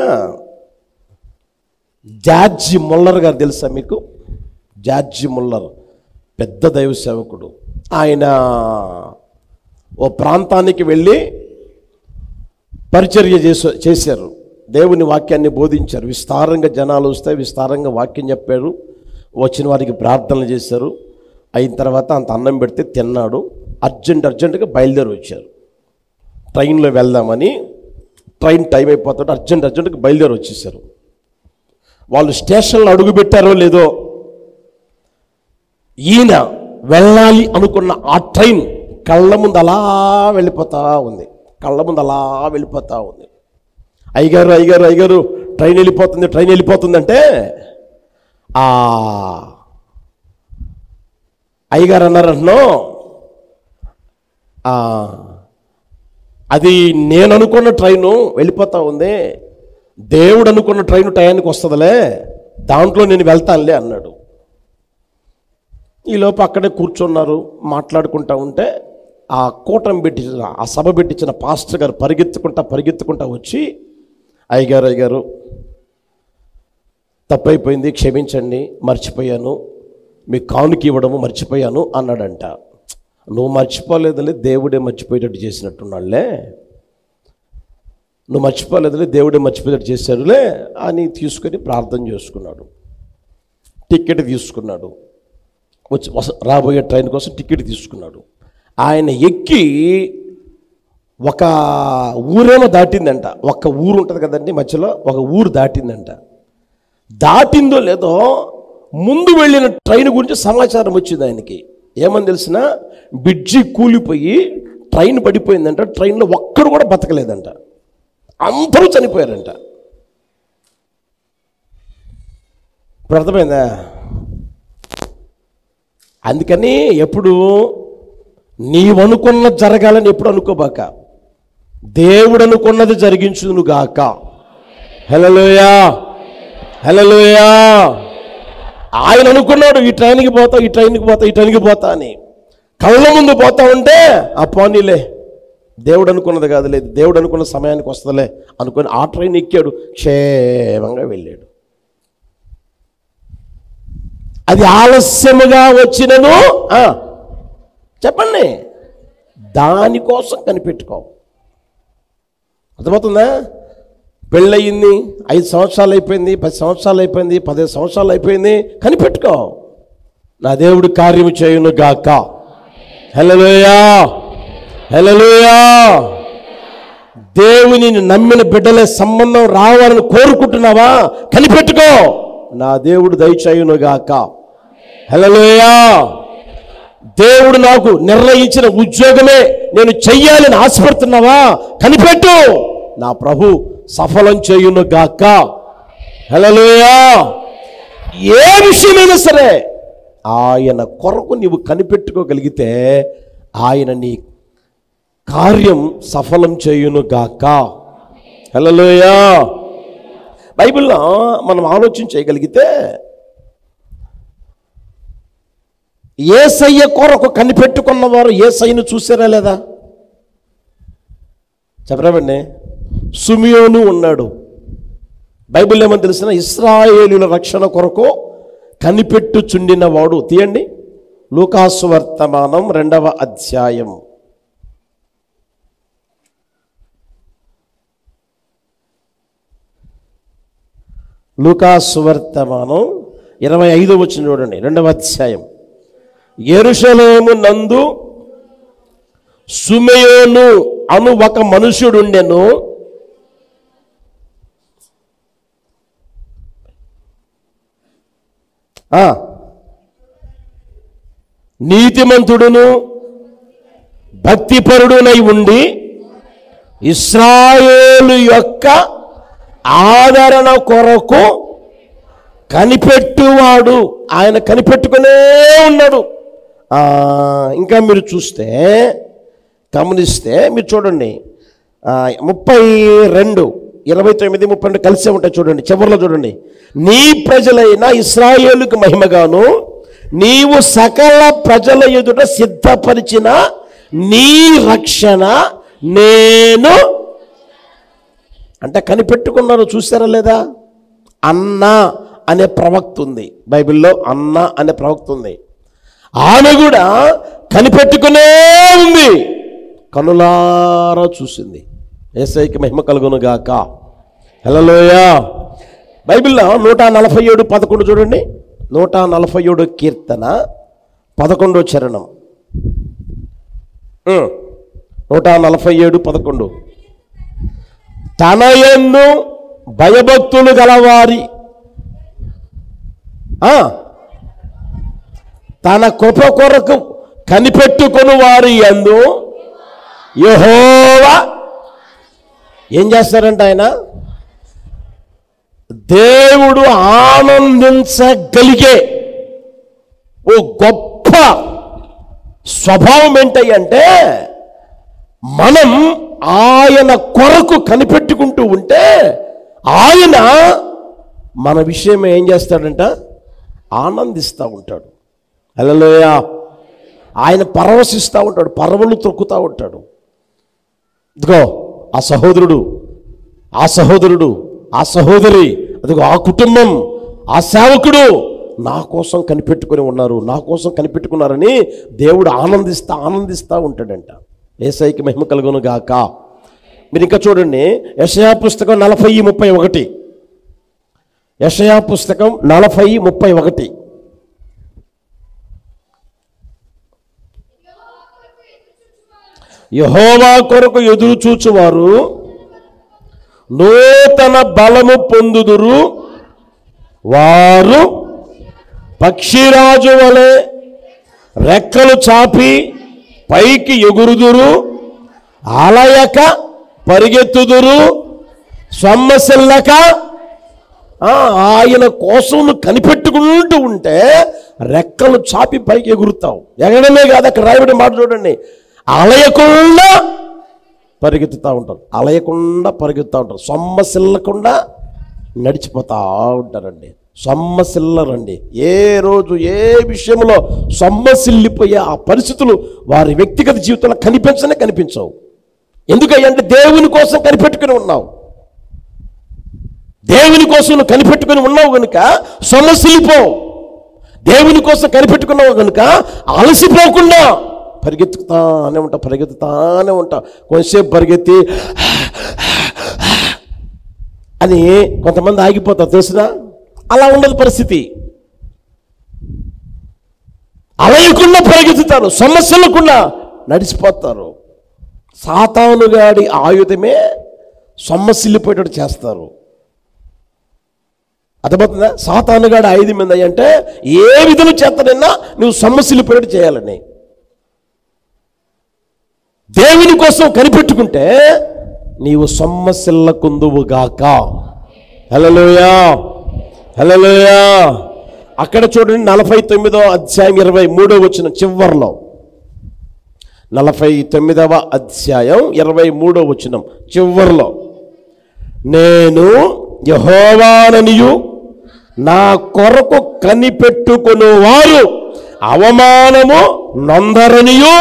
జార్జి ముల్లర్ గారు తెలుసా మీకు? జార్జి ముల్లర్ పెద్ద దైవ సేవకుడు. ఆయన ఓ ప్రాంతానికి వెళ్ళి పరిచర్య చేశారు. దేవుని వాక్యాన్ని బోధించారు. విస్తారంగా జనాలు వస్తే విస్తారంగా వాక్యం చెప్పారు. వచ్చిన వారికి ప్రార్థనలు చేశారు. అయిన తర్వాత అంత అన్నం పెడితే తిన్నాడు. అర్జెంటుగా బయలుదేరి వచ్చారు. ట్రైన్లో వెళ్దామని, ట్రైన్ టైం అయిపోతుంటే అర్జెంటుగా బయలుదేరి వచ్చేసారు. వాళ్ళు స్టేషన్లో అడుగుపెట్టారో లేదో, ఈయన వెళ్ళాలి అనుకున్న ఆ ట్రైన్ కళ్ళ ముందు అలా వెళ్ళిపోతా ఉంది. అయ్యగారు ట్రైన్ వెళ్ళిపోతుంది అంటే అయ్యగారు అన్నారంటున్నా, అది నేను అనుకున్న ట్రైను వెళ్ళిపోతా ఉంది, దేవుడు అనుకున్న ట్రైను టయానికి వస్తుందిలే, దాంట్లో నేను వెళ్తానులే అన్నాడు. ఈలోపు అక్కడే కూర్చున్నారు, మాట్లాడుకుంటూ ఉంటే ఆ కూటమి పెట్టించిన, ఆ సభ పెట్టించిన పాస్టర్ గారు పరిగెత్తుకుంటా వచ్చి, అయ్యగారు తప్పైపోయింది, క్షమించండి, మర్చిపోయాను, మీకు కానుక ఇవ్వడము మర్చిపోయాను అన్నాడంట. నువ్వు మర్చిపోలేదులే, దేవుడే మర్చిపోయేటట్టు చేసినట్టున్నాడులే, నువ్వు మర్చిపోలేదులే, దేవుడే మర్చిపోయేటట్టు చేశాడులే అని తీసుకొని ప్రార్థన చేసుకున్నాడు. టికెట్ తీసుకున్నాడు, వచ్చి రాబోయే ట్రైన్ కోసం టికెట్ తీసుకున్నాడు. ఆయన ఎక్కి ఒక ఊరేమో దాటిందంట. ఒక ఊరు ఉంటుంది కదండి మధ్యలో, ఒక ఊరు దాటిందంట. దాటిందో లేదో ముందు వెళ్ళిన ట్రైన్ గురించి సమాచారం వచ్చింది ఆయనకి. ఏమని తెలిసిన, బ్రిడ్జి కూలిపోయి ట్రైన్ పడిపోయిందంట. ట్రైన్లో ఒక్కడు కూడా బతకలేదంట, అందరూ చనిపోయారంట. ఇప్పుడు అర్థమైందా? అందుకని ఎప్పుడు నీవనుకున్నది జరగాలని ఎప్పుడు అనుకోబాక, దేవుడు అనుకున్నది జరిగించునుగాక. హల్లెలూయా, హల్లెలూయా. ఆయన అనుకున్నాడు ఈ ట్రైన్కి పోతా అని. కళ్ళ ముందు పోతా ఉంటే ఆ పోనీలే, దేవుడు అనుకున్నది కాదులే, దేవుడు అనుకున్న సమయానికి వస్తుందిలే అనుకొని ఆ ట్రైన్ ఎక్కాడు, క్షేమంగా వెళ్ళాడు. అది ఆలస్యముగా వచ్చినను చెప్పండి, దానికోసం కనిపెట్టుకో. అర్థమవుతుందా? పెళ్ళయింది, 5 సంవత్సరాలు అయిపోయింది, 10 సంవత్సరాలు అయిపోయింది, 15 సంవత్సరాలు అయిపోయింది, కనిపెట్టుకో, నా దేవుడు కార్యము చేయును గాక. హల్లెలూయా, హల్లెలూయా. దేవుని నమ్మిన బిడ్డలే సంబంధం రావాలని కోరుకుంటున్నావా? కనిపెట్టుకో, నా దేవుడు దయచేయును గాక. హల్లెలూయా. దేవుడు నాకు నిర్ణయించిన ఉద్యోగమే నేను చెయ్యాలని ఆశపడుతున్నావా? కనిపెట్టు, నా ప్రభు సఫలం చేయును గాక. హల్లెలూయా. ఏ విషయమైనా సరే ఆయన కొరకు నీవు కనిపెట్టుకోగలిగితే ఆయన నీ కార్యం సఫలం చేయును గాక. హల్లెలూయా. బైబిల్లో మనం ఆలోచన చేయగలిగితే యేసయ్య కొరకు కనిపెట్టుకున్నవారు యేసయ్యను చూసారా లేదా? చెప్పరామండి. సిమియోను ఉన్నాడు. బైబిల్ ఏమని తెలిసిన, ఇశ్రాయేలుల రక్షణ కొరకు కనిపెట్టుచుండిన వాడు. తీయండి, లూకాసు వర్తమానం 2వ అధ్యాయం. లూకాసు వర్తమానం 25వ వచనం చూడండి, 2వ అధ్యాయం. యెరూషలేము నందు సిమియోను అను ఒక మనుష్యుడుండెను. నీతిమంతుడును భక్తిపరుడునై ఉండి ఇశ్రాయేలు యొక్క ఆదరణ కొరకు కనిపెట్టువాడు. ఆయన కనిపెట్టుకునే ఉన్నాడు. ఇంకా మీరు చూస్తే, గమనిస్తే మీరు చూడండి, 32, 29, 32 కలిసే ఉంటాయి చూడండి. చివరిలో చూడండి, నీ ప్రజలైన ఇశ్రాయేలుకు మహిమగాను నీవు సకల ప్రజల ఎదుట సిద్ధపరిచిన నీ రక్షణ నేను. అంటే కనిపెట్టుకున్నారు, చూసారా లేదా? అన్న అనే ప్రవక్త ఉంది బైబిల్లో, అన్న అనే ప్రవక్త ఉంది. ఆమె కూడా కనిపెట్టుకునే ఉంది, కనులారా చూసింది. యేసయ్యకి మహిమ కలుగును గాక. హల్లెలూయా. బైబిల్లో 147:11 చూడండి. 147 కీర్తన 11వ చరణం. 147:11. తన యందు భయభక్తులు గలవారి, తన కృప కొరకు కనిపెట్టుకుని వారి యందు యెహోవా ఏం చేస్తారంట? ఆయన దేవుడు ఆనందించగలిగే ఓ గొప్ప స్వభావం ఏంటంటే, మనం ఆయన కొరకు కనిపెట్టుకుంటూ ఉంటే ఆయన మన విషయం ఏం చేస్తాడంట? ఆనందిస్తూ ఉంటాడు. హల్లెలూయా. ఆయన పరవశిస్తూ ఉంటాడు, పరవలు తొక్కుతూ ఉంటాడు. ఇదిగో ఆ సహోదరుడు, ఆ సహోదరుడు, ఆ సహోదరి, అదిగో ఆ కుటుంబం, ఆ సేవకుడు నా కోసం కనిపెట్టుకొని ఉన్నారు, నా కోసం కనిపెట్టుకున్నారని దేవుడు ఆనందిస్తూ ఉంటాడంట. యేసయ్యకి మహిమ కలుగును గాక. మీరు ఇంకా చూడండి, యెషయా పుస్తకం 40:31. యెషయా పుస్తకం 40:31. యెహోవా కొరకు ఎదురు చూచువారు నూతన బలము పొందుదురు, వారు పక్షిరాజు వలె రెక్కలు చాపి పైకి ఎగురుదురు, అలయక పరిగెత్తుదురు, సొమ్మసిల్లక. ఆయన కోసం నువ్వు కనిపెట్టుకుంటూ ఉంటే రెక్కలు చాపి పైకి ఎగురుతావు. ఎగడమే కాదు, అక్కడ రాయబడిన మాట చూడండి, అలయకుండా పరిగెత్తుతూ ఉంటారు, అలయకుండా పరిగెత్తుతూ ఉంటారు, సొమ్మసిల్లకుండా నడిచిపోతూ ఉంటారండి. సొమ్మసిల్లరండి. ఏ రోజు ఏ విషయంలో సొమ్మసిల్లిపోయే ఆ పరిస్థితులు వారి వ్యక్తిగత జీవితంలో కనిపించవు. ఎందుకంటే దేవుని కోసం కనిపెట్టుకుని ఉన్నావు, దేవుని కోసం నువ్వు కనిపెట్టుకుని ఉన్నావు కనుక సొమ్మసిల్లిపోవు. దేవుని కోసం కనిపెట్టుకున్నావు కనుక అలసిపోకుండా పరిగెత్తుతానే ఉంటా. కొంచెంసేపు పరిగెత్తి అని కొంతమంది ఆగిపోతారు, తెలుసునా? అలా ఉండదు పరిస్థితి. అలయకుండా పరిగెత్తుతారు, సమస్యలకుండా నడిచిపోతారు. సాతానుగాడి ఆయుధమే సొమ్మసిల్లిపోయేటట్టు చేస్తారు. అర్థమవుతుందా? సాతానుగాడి ఆయుధం ఏంది అంటే ఏ విధము చేతనైనా నువ్వు సొమ్మసిల్లిపోయేటట్టు చేయాలని. దేవుని కోసం కనిపెట్టుకుంటే నీవు సొమ్మసిల్లకుందువుగాక. హల్లెలూయా, హల్లెలూయా. అక్కడ చూడండి 49వ అధ్యాయం 23వ వచనం చివర్లో, 49వ అధ్యాయం 23వ వచనం చివర్లో, నేను యెహోవాననియు నా కొరకు కనిపెట్టుకొను వారు అవమానము నొందరనియు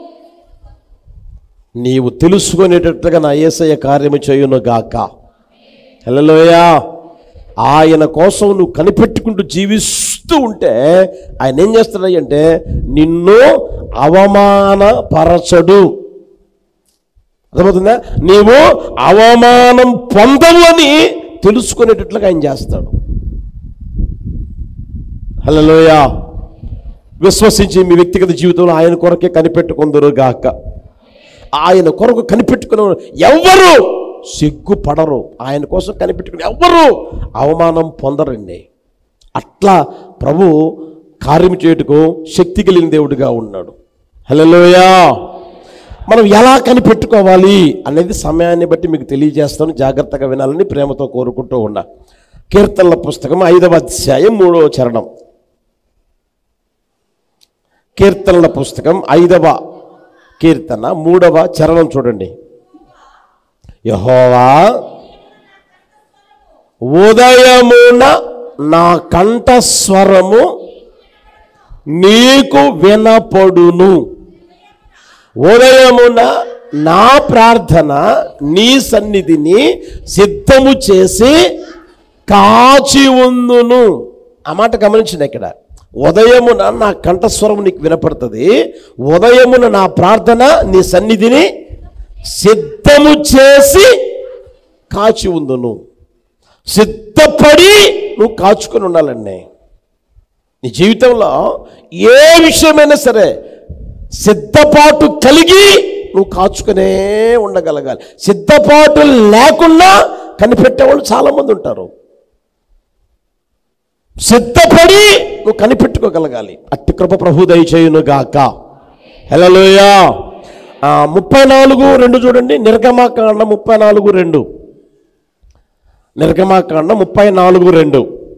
నీవు తెలుసుకునేటట్టుగా నా యేసయ్య కార్యము చేయును గాక. హల్లెలూయా. ఆయన కోసం నువ్వు కనిపెట్టుకుంటూ జీవిస్తూ ఉంటే ఆయన ఏం చేస్తాడంటే నిన్ను అవమానపరచడు. అర్థమవుతుందా? నీవు అవమానం పొందవు అని తెలుసుకునేటట్లుగా ఆయన చేస్తాడు. హల్లెలూయా. విశ్వసించి మీ వ్యక్తిగత జీవితంలో ఆయన కొరకే కనిపెట్టుకుందరు గాక. ఆయన కొరకు కనిపెట్టుకునే ఎవ్వరు సిగ్గుపడరు, ఆయన కోసం కనిపెట్టుకుని ఎవ్వరు అవమానం పొందరండి. అట్లా ప్రభు కార్యం చేయుటకు శక్తి కలిగిన దేవుడిగా ఉన్నాడు. హల్లెలూయా. మనం ఎలా కనిపెట్టుకోవాలి అనేది సమయాన్ని బట్టి మీకు తెలియజేస్తాను, జాగ్రత్తగా వినాలని ప్రేమతో కోరుకుంటూ ఉన్నా. కీర్తనల పుస్తకం 5వ అధ్యాయం 3వ చరణం. కీర్తనల పుస్తకం 5వ కీర్తన 3వ చరణం చూడండి. యెహోవా ఉదయమున నా కంఠస్వరము నీకు వినపడును. ఉదయమున నా ప్రార్థన నీ సన్నిధిని సిద్ధము చేసి కాచి ఉందును. ఆ మాట గమనించండి. ఇక్కడ ఉదయమున నా కంఠస్వరం నీకు వినపడుతుంది, ఉదయమున నా ప్రార్థన నీ సన్నిధిని సిద్ధము చేసి కాచి ఉందును. సిద్ధపడి నువ్వు కాచుకొని ఉండాలండి. నీ జీవితంలో ఏ విషయమైనా సరే సిద్ధపాటు కలిగి నువ్వు కాచుకునే ఉండగలగాలి. సిద్ధపాటు లేకుండా కనిపెట్టేవాళ్ళు చాలామంది ఉంటారు. సిద్ధపడి నువ్వు కనిపెట్టుకోగలగాలి. అట్టి కృప ప్రభు దయచేయును గాక. హల్లెలూయా. 34:2 చూడండి. నిర్గమకాండ 34:2. నిర్గమకాండ 34:2.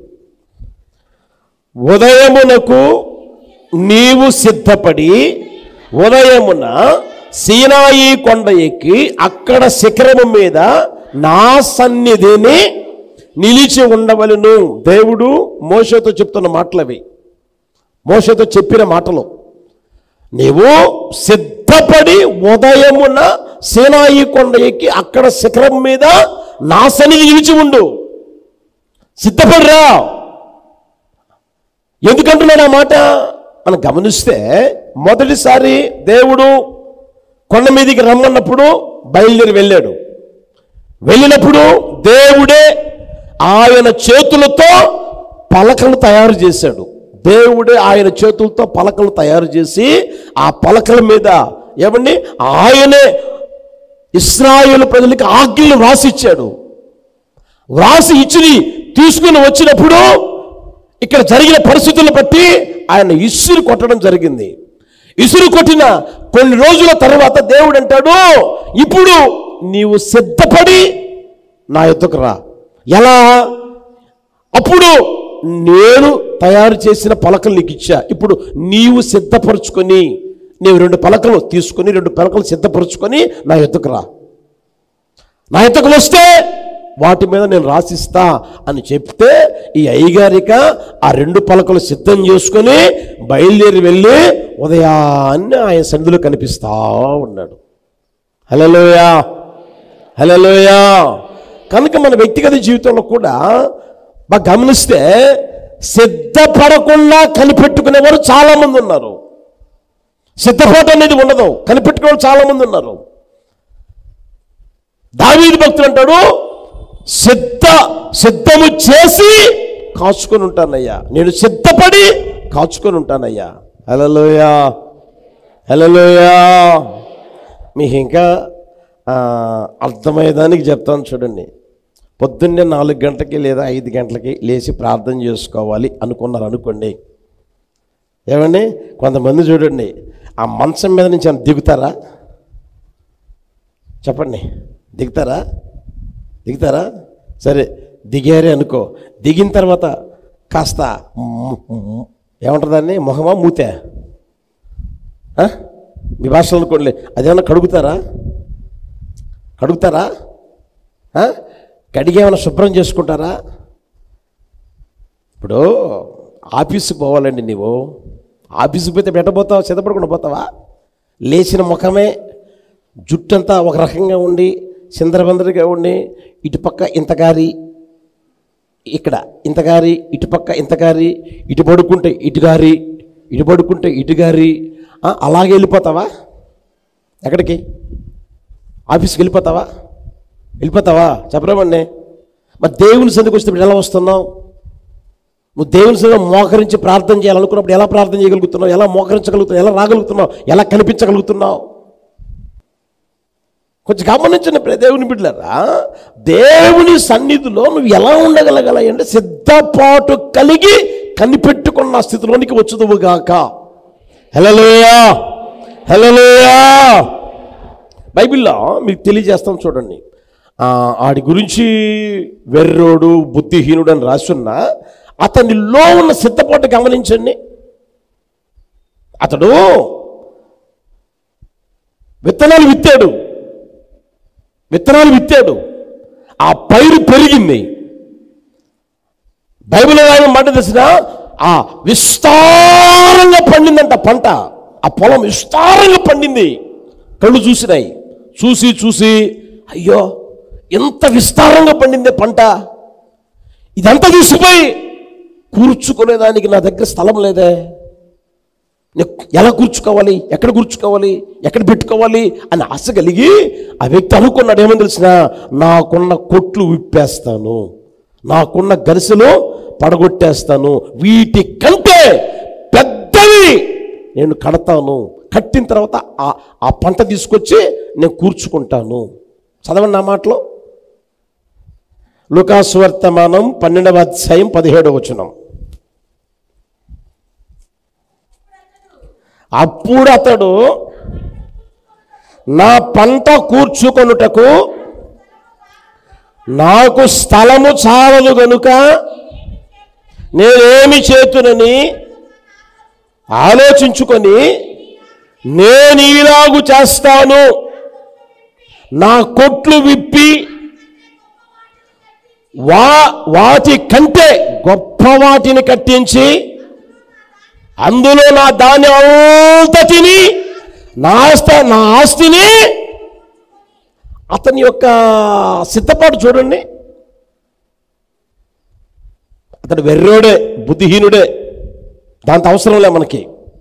ఉదయమునకు నీవు సిద్ధపడి ఉదయమున సీనాయి కొండ ఎక్కి అక్కడ శిఖరము మీద నా సన్నిధిని నిలిచి ఉండవలెను. దేవుడు మోషేతో చెప్తున్న మాటలవి. మోషేతో చెప్పిన మాటలు, నీవు సిద్ధపడి ఉదయమున సీనాయి కొండ ఎక్కి అక్కడ శిఖరం మీద నా సన్నిధి నిలిచి ఉండు. సిద్ధపడిరా. ఎందుకంటున్నాడు ఆ మాట మనం గమనిస్తే, మొదటిసారి దేవుడు కొండ మీదకి రమ్మన్నప్పుడు బయలుదేరి వెళ్ళాడు. వెళ్ళినప్పుడు దేవుడే ఆయన చేతులతో పలకలు తయారు చేశాడు. దేవుడే ఆయన చేతులతో పలకలు తయారు చేసి ఆ పలకల మీద ఏమండి ఆయనే ఇశ్రాయేలు ప్రజలకి ఆజ్ఞలు వ్రాసిచ్చాడు. వ్రాసి ఇచ్చి తీసుకుని వచ్చినప్పుడు ఇక్కడ జరిగిన పరిస్థితులను బట్టి ఆయన ఇసురు కొట్టడం జరిగింది. ఇసురు కొట్టిన కొన్ని రోజుల తర్వాత దేవుడు అంటాడు, ఇప్పుడు నీవు సిద్ధపడి నా యొద్దకు రా. ఎలా? అప్పుడు నేను తయారు చేసిన పలకలు నీకు ఇచ్చా. ఇప్పుడు నీవు సిద్ధపరచుకొని, నీవు 2 పలకలు తీసుకొని 2 పలకలు సిద్ధపరచుకొని నా యొద్దకు రా. నా యొద్దకు వస్తే వాటి మీద నేను రాసిస్తా అని చెప్తే ఈ అయ్యగారిక ఆ 2 పలకలు సిద్ధం చేసుకొని బయలుదేరి వెళ్ళి ఉదయాన్నే ఆయన సన్నిధిలో కనిపిస్తా ఉన్నాడు. హల్లెలూయా, హల్లెలూయా. కనుక మన వ్యక్తిగత జీవితంలో కూడా బాగా గమనిస్తే సిద్ధపడకుండా కనిపెట్టుకునేవారు చాలామంది ఉన్నారు. సిద్ధపాటు అనేది ఉండదు, కనిపెట్టుకునే చాలామంది ఉన్నారు. దావీదు భక్తుడు అంటాడు, సిద్ధము చేసి కాచుకొని ఉంటానయ్యా, నేను సిద్ధపడి కాచుకొని ఉంటానయ్యా. హల్లెలూయా, హల్లెలూయా. మీకు ఇంకా అర్థమయ్యేదానికి చెప్తాను చూడండి. పొద్దున్నే 4 గంటలకి లేదా 5 గంటలకి లేచి ప్రార్థన చేసుకోవాలి అనుకున్నారు అనుకోండి, ఏమండి కొంతమంది చూడండి ఆ మంచం మీద నుంచి దిగుతారా? చెప్పండి, దిగుతారా? సరే దిగారే అనుకో, దిగిన తర్వాత కాస్త ఏమంటారు దాన్ని, మొహమా మూతే మీ భాషలో అనుకోండి, అదేమన్నా కడుగుతారా? కడిగి ఏమైనా శుభ్రం చేసుకుంటారా? ఇప్పుడు ఆఫీస్కి పోవాలండి, నీవు ఆఫీస్కి పోతే పెట్టబోతావా? సిద్ధపడకుండా పోతావా? లేచిన ముఖమే జుట్టంతా ఒక రకంగా ఉండి చిందరబందరగా ఉండి, ఇటుపక్క ఇంతగారి, ఇక్కడ ఇంతగారి, ఇటుపక్క ఇంతగారి, ఇటు పడుకుంటే ఇటుగారి, ఇటు పడుకుంటే ఇటుగారి, అలాగే వెళ్ళిపోతావా? ఎక్కడికి? ఆఫీస్కి వెళ్ళిపోతావా? చెప్పరామండి. మరి దేవుని సన్నిధికి వచ్చినప్పుడు ఎలా వస్తున్నావు? నువ్వు దేవుని సన్నిధిలో మోకరించి ప్రార్థన చేయాలనుకున్నప్పుడు ఎలా ప్రార్థన చేయగలుగుతున్నావు? ఎలా మోకరించగలుగుతున్నావు? ఎలా రాగలుగుతున్నావు? ఎలా కనిపించగలుగుతున్నావు? కొంచెం గమనించండి దేవుని బిడ్డలారా. దేవుని సన్నిధిలో నువ్వు ఎలా ఉండగలగాలి అంటే సిద్ధపాటు కలిగి కనిపెట్టుకున్న స్థితిలోనికి వచ్చుదువుగాక. హల్లెలూయా, హల్లెలూయా. బైబిల్లో మీకు తెలియజేస్తాం చూడండి. ఆడి గురించి వెర్రోడు, బుద్ధిహీనుడు అని రాసున్న అతనిలో ఉన్న సిద్ధపాటు గమనించండి. అతడు విత్తనాలు విత్తాడు, ఆ పైరు పెరిగింది. బైబిల్ రాయడం మాట తెలిసిన ఆ విస్తారంగా పండిందంట పంట. ఆ పొలం విస్తారంగా పండింది. కళ్ళు చూసినాయి. చూసి అయ్యో ఎంత విస్తారంగా పండిందే పంట, ఇదంతా చూసిపోయి కూర్చుకునేదానికి నా దగ్గర స్థలం లేదే, ఎలా కూర్చుకోవాలి, ఎక్కడ కూర్చుకోవాలి, ఎక్కడ పెట్టుకోవాలి అని ఆశ కలిగి ఆ వ్యక్తి అనుకున్నాడు. ఏమని తెలిసిన, నాకున్న కొట్లు విప్పేస్తాను, నాకున్న గరిసెలు పడగొట్టేస్తాను, వీటి కంటే పెద్దవి నేను కడతాను, కట్టిన తర్వాత ఆ పంట తీసుకొచ్చి నేను కూర్చుకుంటాను. చదవండి నా మాటలో. లూకాసు వర్తమానం 12వ అధ్యాయం 17వ వచనం. అప్పుడు అతడు, నా పంట కూర్చుకొనుటకు నాకు స్థలము చాలదు గనుక నేనేమి చేతునని ఆలోచించుకొని నేను ఇలాగు చేస్తాను, నా కొట్లు విప్పి వాటి కంటే గొప్ప వాటిని కట్టించి అందులో నా ధాన్యం అంతా తిని నా ఆస్తిని, అతని యొక్క సిద్ధపాటు చూడండి. అతడు వెర్రోడే, బుద్ధిహీనుడే, దాంతో అవసరం లే మనకి.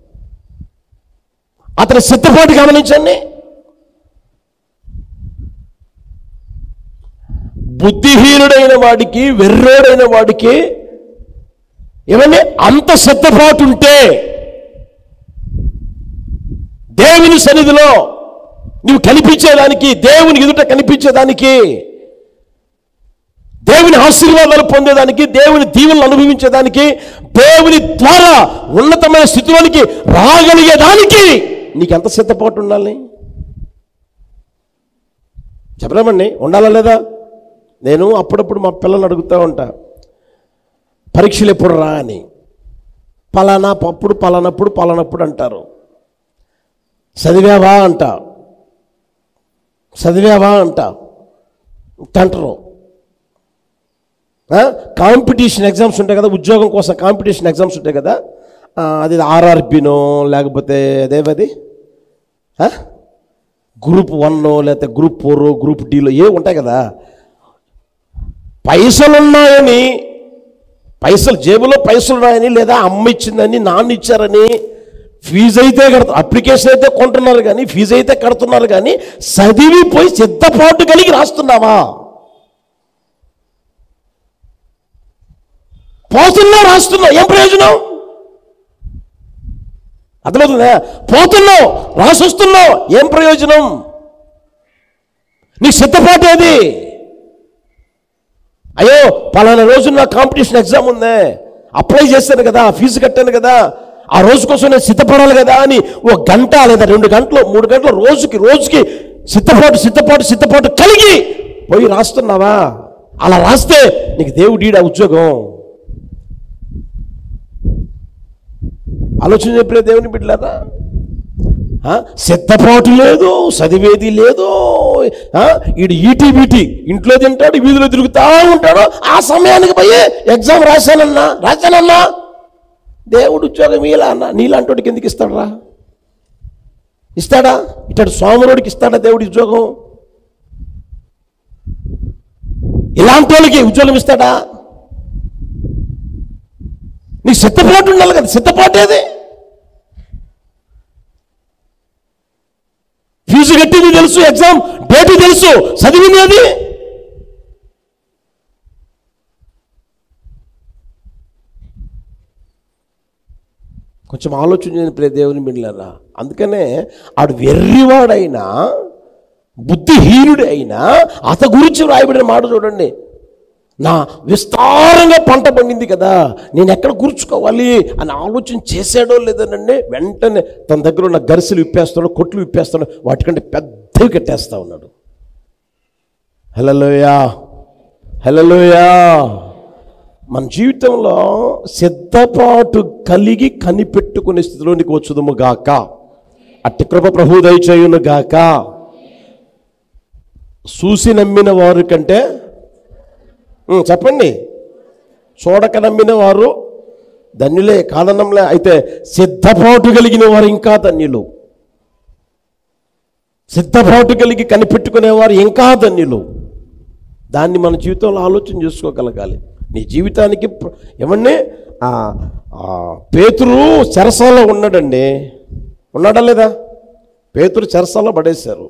అతని సిద్ధపాటు గమనించండి. బుద్ధిహీనుడైన వాడికి, వెర్రోడైన వాడికి ఏమన్నా అంత సిద్ధపాటు ఉంటే దేవుని సన్నిధిలో నువ్వు కనిపించేదానికి, దేవుని ఎదుట కనిపించేదానికి, దేవుని ఆశీర్వాదాలు పొందేదానికి, దేవుని దీవెనలు అనుభవించేదానికి, దేవుని ద్వారా ఉన్నతమైన స్థితిలోనికి రాగలిగేదానికి నీకెంత సిద్ధపాటు ఉండాలి చెప్పరామండి? ఉండాలా లేదా? నేను అప్పుడప్పుడు మా పిల్లల్ని అడుగుతూ ఉంటా, పరీక్షలు ఎప్పుడు రా అని. పలానప్పుడు అంటారు. చదివావా అంట అంటారు. కాంపిటీషన్ ఎగ్జామ్స్ ఉంటాయి కదా, ఉద్యోగం కోసం కాంపిటీషన్ ఎగ్జామ్స్ ఉంటాయి కదా, అది ఆర్ఆర్బినో లేకపోతే అదేవది గ్రూప్ 1 లేకపోతే గ్రూప్ 4 గ్రూప్ డీలో ఏ ఉంటాయి కదా. పైసలున్నాయని, జేబులో పైసలు ఉన్నాయని, లేదా అమ్మ ఇచ్చిందని, నాన్న ఇచ్చారని ఫీజు అయితే అప్లికేషన్ అయితే కొంటున్నారు కానీ, ఫీజు అయితే కడుతున్నారు కానీ, చదివిపోయి సిద్ధపాటు కలిగి రాస్తున్నావా? రాస్తున్నావు, ఏం ప్రయోజనం? అర్థమవుతుందా? పోతున్నావు, రాసొస్తున్నావు, ఏం ప్రయోజనం? నీకు సిద్ధపాటు ఏది? అయ్యో పలానా రోజు నా కాంపిటీషన్ ఎగ్జామ్ ఉందే, అప్లై చేశాను కదా, ఫీజు కట్టాను కదా, ఆ రోజు కోసం నేను సిద్ధపడాలి కదా అని 1 గంట లేదా 2 గంటలు 3 గంటలు రోజుకి సిద్ధపాటు కలిగి పోయి రాస్తున్నావా? అలా రాస్తే నీకు దేవుడీడా ఉద్యోగం? ఆలోచన చెప్పిన దేవుని బిడ్డలారా, సిద్ధపాటు లేదు, చదివేది లేదు. ఈడు ఈటీ ఇంట్లో తింటాడు, వీధిలో తిరుగుతూ ఉంటాడు. ఆ సమయానికి పోయి ఎగ్జామ్ రాశానన్నా దేవుడు ఉద్యోగం ఇలా అన్న, నీలాంటి ఎందుకు ఇస్తాడరా? ఇస్తాడా? ఇట్లాంటి సోమరుడికి ఇస్తాడా దేవుడి ఉద్యోగం? ఇలాంటి వాళ్ళకి ఉద్యోగం ఇస్తాడా? నీకు సిద్ధపాటు ఉండాలి కదా. సిద్ధపాటు ఏది? ఫీజు కట్టింది తెలుసు, ఎగ్జామ్ డేట్ తెలుసు, చదివింది అది. కొంచెం ఆలోచన చేయండి దేవుని బిడ్డలారా. అందుకనే ఆడు వెర్రివాడైనా, బుద్ధిహీనుడైనా అతని గురించి రాయబడిన మాట చూడండి. నా విస్తారంగా పంట పండింది కదా, నేను ఎక్కడ కూర్చుకోవాలి అని ఆలోచన చేశాడో లేదనండి, వెంటనే తన దగ్గర ఉన్న గరిసెలు విప్పేస్తాడు, కొట్లు విప్పేస్తాడు, వాటికంటే పెద్దవి కట్టేస్తా ఉన్నాడు. హల్లెలూయా. మన జీవితంలో సిద్ధపాటు కలిగి కనిపెట్టుకునే స్థితిలోనికి వచ్చుదుము గాక. అట్టి కృప ప్రభువు దయచేయును గాక. చూసి నమ్మిన వారు కంటే, చెప్పండి, చూడక నమ్మిన వారు ధన్యులే, కాదన్నంలే. అయితే సిద్ధపాటు కలిగిన వారు ఇంకా ధన్యులు. సిద్ధపాటు కలిగి కనిపెట్టుకునేవారు ఇంకా ధన్యులు. దాన్ని మన జీవితంలో ఆలోచన చేసుకోగలగాలి. నీ జీవితానికి ఏమండి, పేతురు చెరసాలలో ఉన్నాడండి. ఉన్నాడా లేదా? పేతురు చెరసాలలో పడేశారు.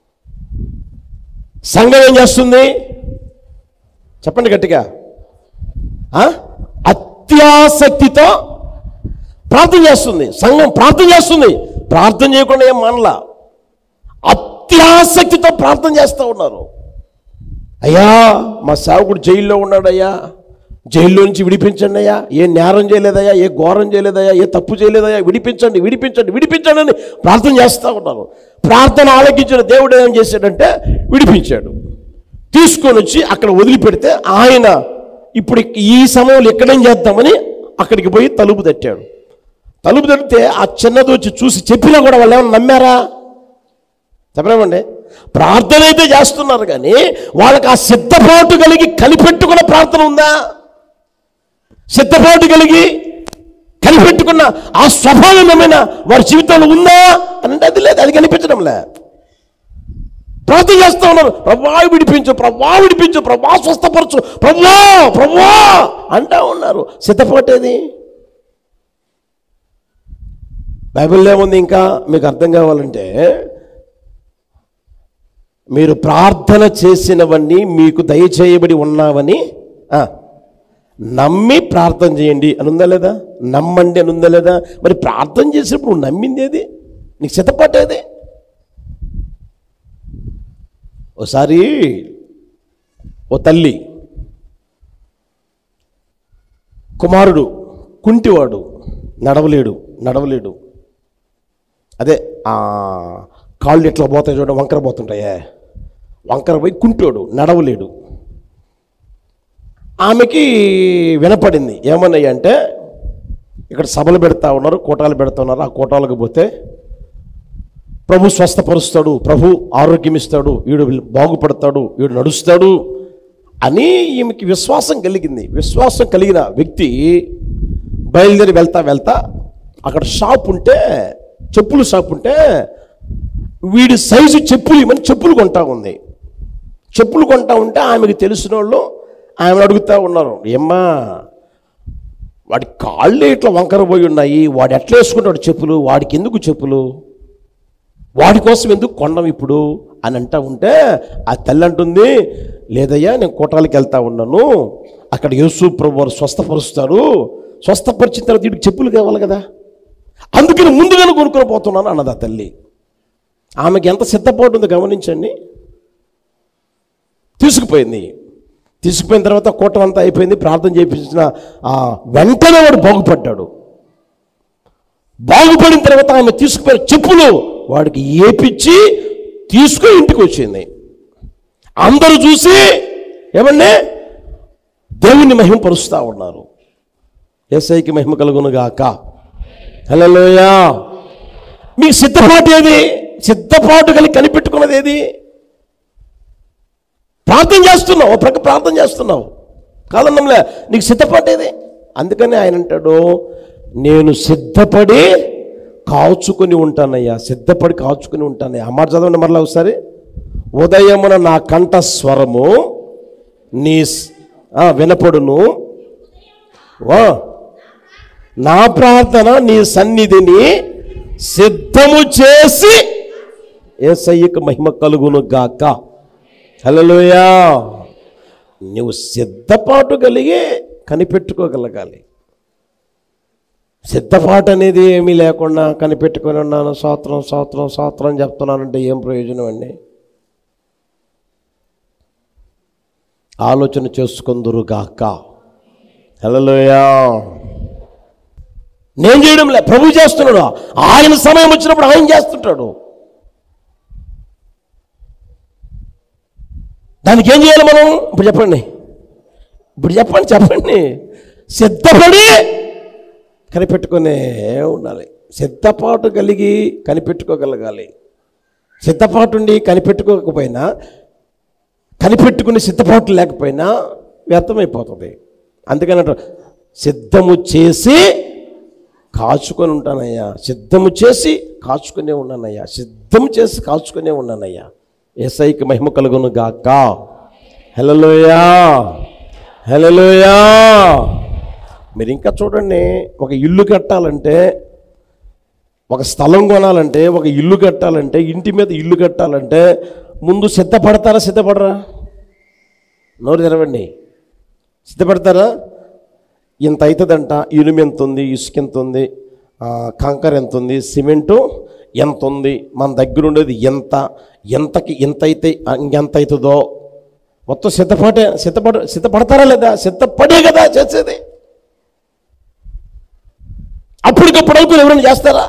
సంఘం ఏం చేస్తుంది చెప్పండి గట్టిగా? అత్యాసక్తితో ప్రార్థన చేస్తుంది. సంఘం ప్రార్థన చేస్తుంది. ప్రార్థన చేయకుండా ఏం మనలా, అత్యాసక్తితో ప్రార్థన చేస్తూ ఉన్నారు. అయ్యా మా సేవకుడు జైల్లో ఉన్నాడయ్యా, జైల్లో నుంచి విడిపించండి అయ్యా, ఏ నేరం చేయలేదయ్యా, ఏ ఘోరం చేయలేదయ్యా, ఏ తప్పు చేయలేదయ్యా, విడిపించండి అని ప్రార్థన చేస్తూ ఉన్నారు. ప్రార్థన ఆలకించిన దేవుడు ఏం చేశాడంటే విడిపించాడు. తీసుకొని వచ్చి అక్కడ వదిలిపెడితే ఆయన ఇప్పుడు ఈ సమయంలో ఎక్కడేం చేద్దామని అక్కడికి పోయి తలుపు తట్టాడు. తలుపు తట్టితే ఆ చిన్నది వచ్చి చూసి చెప్పినా కూడా వాళ్ళు ఏమన్నా నమ్మారా? చెప్పలేమండి. ప్రార్థన అయితే చేస్తున్నారు కానీ వాళ్ళకి ఆ సిద్ధపాటు కలిగి కనిపెట్టుకున్న ప్రార్థన ఉందా? సిద్ధపాటు కలిగి కనిపెట్టుకున్న ఆ స్వభావం ఏమైనా వారి జీవితంలో ఉందా అని అంటే అది లేదు, అది కనిపించడంలే. ప్రార్థన చేస్తూ ఉన్నారు, ప్రభువా విడిపించు, ప్రభువా విడిపించు, ప్రభువా స్వస్థపరచు, ప్రభువా ప్రభువా అంటా ఉన్నారు. సిద్ధపడేది బైబిల్లో ఏముంది? ఇంకా మీకు అర్థం కావాలంటే, మీరు ప్రార్థన చేసినవన్నీ మీకు దయచేయబడి ఉన్నావని నమ్మి ప్రార్థన చేయండి అని ఉందా లేదా? నమ్మండి అని ఉందా లేదా? మరి ప్రార్థన చేసినప్పుడు నువ్వు నమ్మింది ఏది? నీకు సిద్ధపడేది? ఓసారి ఓ తల్లి కుమారుడు కుంటివాడు, నడవలేడు. అదే కాళ్ళు ఎట్లా పోతాయి చూడండి, వంకర పోతుంటాయే, వంకర పోయి కుంటోడు, నడవలేడు. ఆమెకి వినపడింది. ఏమన్నాయి అంటే, ఇక్కడ సభలు పెడతా ఉన్నారు, కూటాలు పెడతా ఉన్నారు. ఆ కూటాలకు పోతే ప్రభు స్వస్థపరుస్తాడు, ప్రభు ఆరోగ్యం ఇస్తాడు, వీడు బాగుపడతాడు, వీడు నడుస్తాడు అని ఈమెకి విశ్వాసం కలిగింది. విశ్వాసం కలిగిన వ్యక్తి బయలుదేరి వెళ్తా అక్కడ షాప్ ఉంటే, చెప్పులు షాప్ ఉంటే, వీడి సైజు చెప్పులు ఇవన్నీ చెప్పులు కొంటా ఉంది. చెప్పులు కొంటా ఉంటే ఆమెకు తెలిసిన వాళ్ళు ఆమెను అడుగుతూ ఉన్నారు, ఏమ్మా వాడి కాళ్ళే ఇట్లా వంకర పోయి ఉన్నాయి, వాడు ఎట్లా వేసుకుంటాడు చెప్పులు, వాడికి ఎందుకు చెప్పులు, వాడి కోసం ఎందుకు కొనడం ఇప్పుడు అని అంటా ఉంటే ఆ తల్లి అంటుంది, లేదయ్యా నేను కోటాలకు వెళ్తా ఉన్నాను, అక్కడ యేసు ప్రభు వారు స్వస్థపరుస్తారు, స్వస్థపరిచిన తర్వాత వీడికి చెప్పులు కావాలి కదా, అందుకని ముందుగానే కొనుక్కొని పోతున్నాను అన్నది ఆ తల్లి. ఆమెకి ఎంత సిద్ధపాటు ఉందో గమనించండి. తీసుకుపోయిన తర్వాత కూటం అంతా అయిపోయింది, ప్రార్థన చేయించిన వెంటనే వాడు బాగుపడ్డాడు. బాగుపడిన తర్వాత ఆమె తీసుకుపోయిన చెప్పులు వాడికి ఏపిచ్చి తీసుకుని ఇంటికి వచ్చింది. అందరూ చూసి ఏమన్నా దేవుణ్ణి మహిమపరుస్తూ ఉన్నారు. యేసయ్యకి మహిమ కలుగును గాక. హల్లెలూయా. మీకు సిద్ధపాటు ఏది? సిద్ధపాటు కలిగి కనిపెట్టుకున్నది ఏది? ప్రార్థన చేస్తున్నావు, ఒక ప్రక్క ప్రార్థన చేస్తున్నావు కాదన్నంలే, నీకు సిద్ధపడేది. అందుకని ఆయన అంటాడు, నేను సిద్ధపడి కాచుకుని ఉంటానయ్యా, సిద్ధపడి కాచుకుని ఉంటానయ్యా. అమ్మాట చదవండి మరలా ఒకసారి. ఉదయమున నా కంఠ స్వరము నీ వినపడును, నా ప్రార్థన నీ సన్నిధిని సిద్ధము చేసి యేసయ్యకు మహిమ కలుగును గాక. హల్లెలూయా. నువ్వు సిద్ధపాటు కలిగి కనిపెట్టుకోగలగాలి. సిద్ధపాటు అనేది ఏమీ లేకుండా కనిపెట్టుకొని ఉన్నాను, సంవత్సరం చెప్తున్నానంటే ఏం ప్రయోజనం అండి? ఆలోచన చేసుకుందురు గాక. హల్లెలూయా. నేను చేయడం లే, ప్రభు చేస్తున్నాడు. ఆయన సమయం వచ్చినప్పుడు ఆయన చేస్తుంటాడు. దానికి ఏం చేయాలి మనం? ఇప్పుడు చెప్పండి. సిద్ధపడి కనిపెట్టుకునే ఉండాలి. సిద్ధపాటు కలిగి కనిపెట్టుకోగలగాలి. సిద్ధపాటుండి కనిపెట్టుకోకపోయినా, కనిపెట్టుకునే సిద్ధపాటు లేకపోయినా వ్యర్థమైపోతుంది. అందుకని సిద్ధము చేసి కాచుకొని ఉంటానయ్యా, సిద్ధము చేసి కాచుకునే ఉన్నానయ్యా, సిద్ధము చేసి కాచుకునే ఉన్నానయ్యా. యేసయ్యకి మహిమ కలుగును గాక. హల్లెలూయా. హల్లెలూయా. మీరు ఇంకా చూడండి, ఒక ఇల్లు కట్టాలంటే, ఒక స్థలం కొనాలంటే, ఒక ఇల్లు కట్టాలంటే, ఇంటి మీద ఇల్లు కట్టాలంటే ముందు సిద్ధపడతారా? సిద్ధపడరా? నోరు తెరవండి. సిద్ధపడతారా? ఇంత అవుతుందంట, ఇనుము ఎంత ఉంది, ఇసుక ఎంత ఉంది, కంకర ఎంత ఉంది, సిమెంటు ఎంత ఉంది, మన దగ్గర ఉండేది ఎంతకి ఎంత అయితే ఇంకెంత అవుతుందో మొత్తం సిద్ధపడతారా లేదా? సిద్ధపడే కదా చేసేది. అప్పటికప్పుడు అవుతుంది ఎవరైనా చేస్తారా?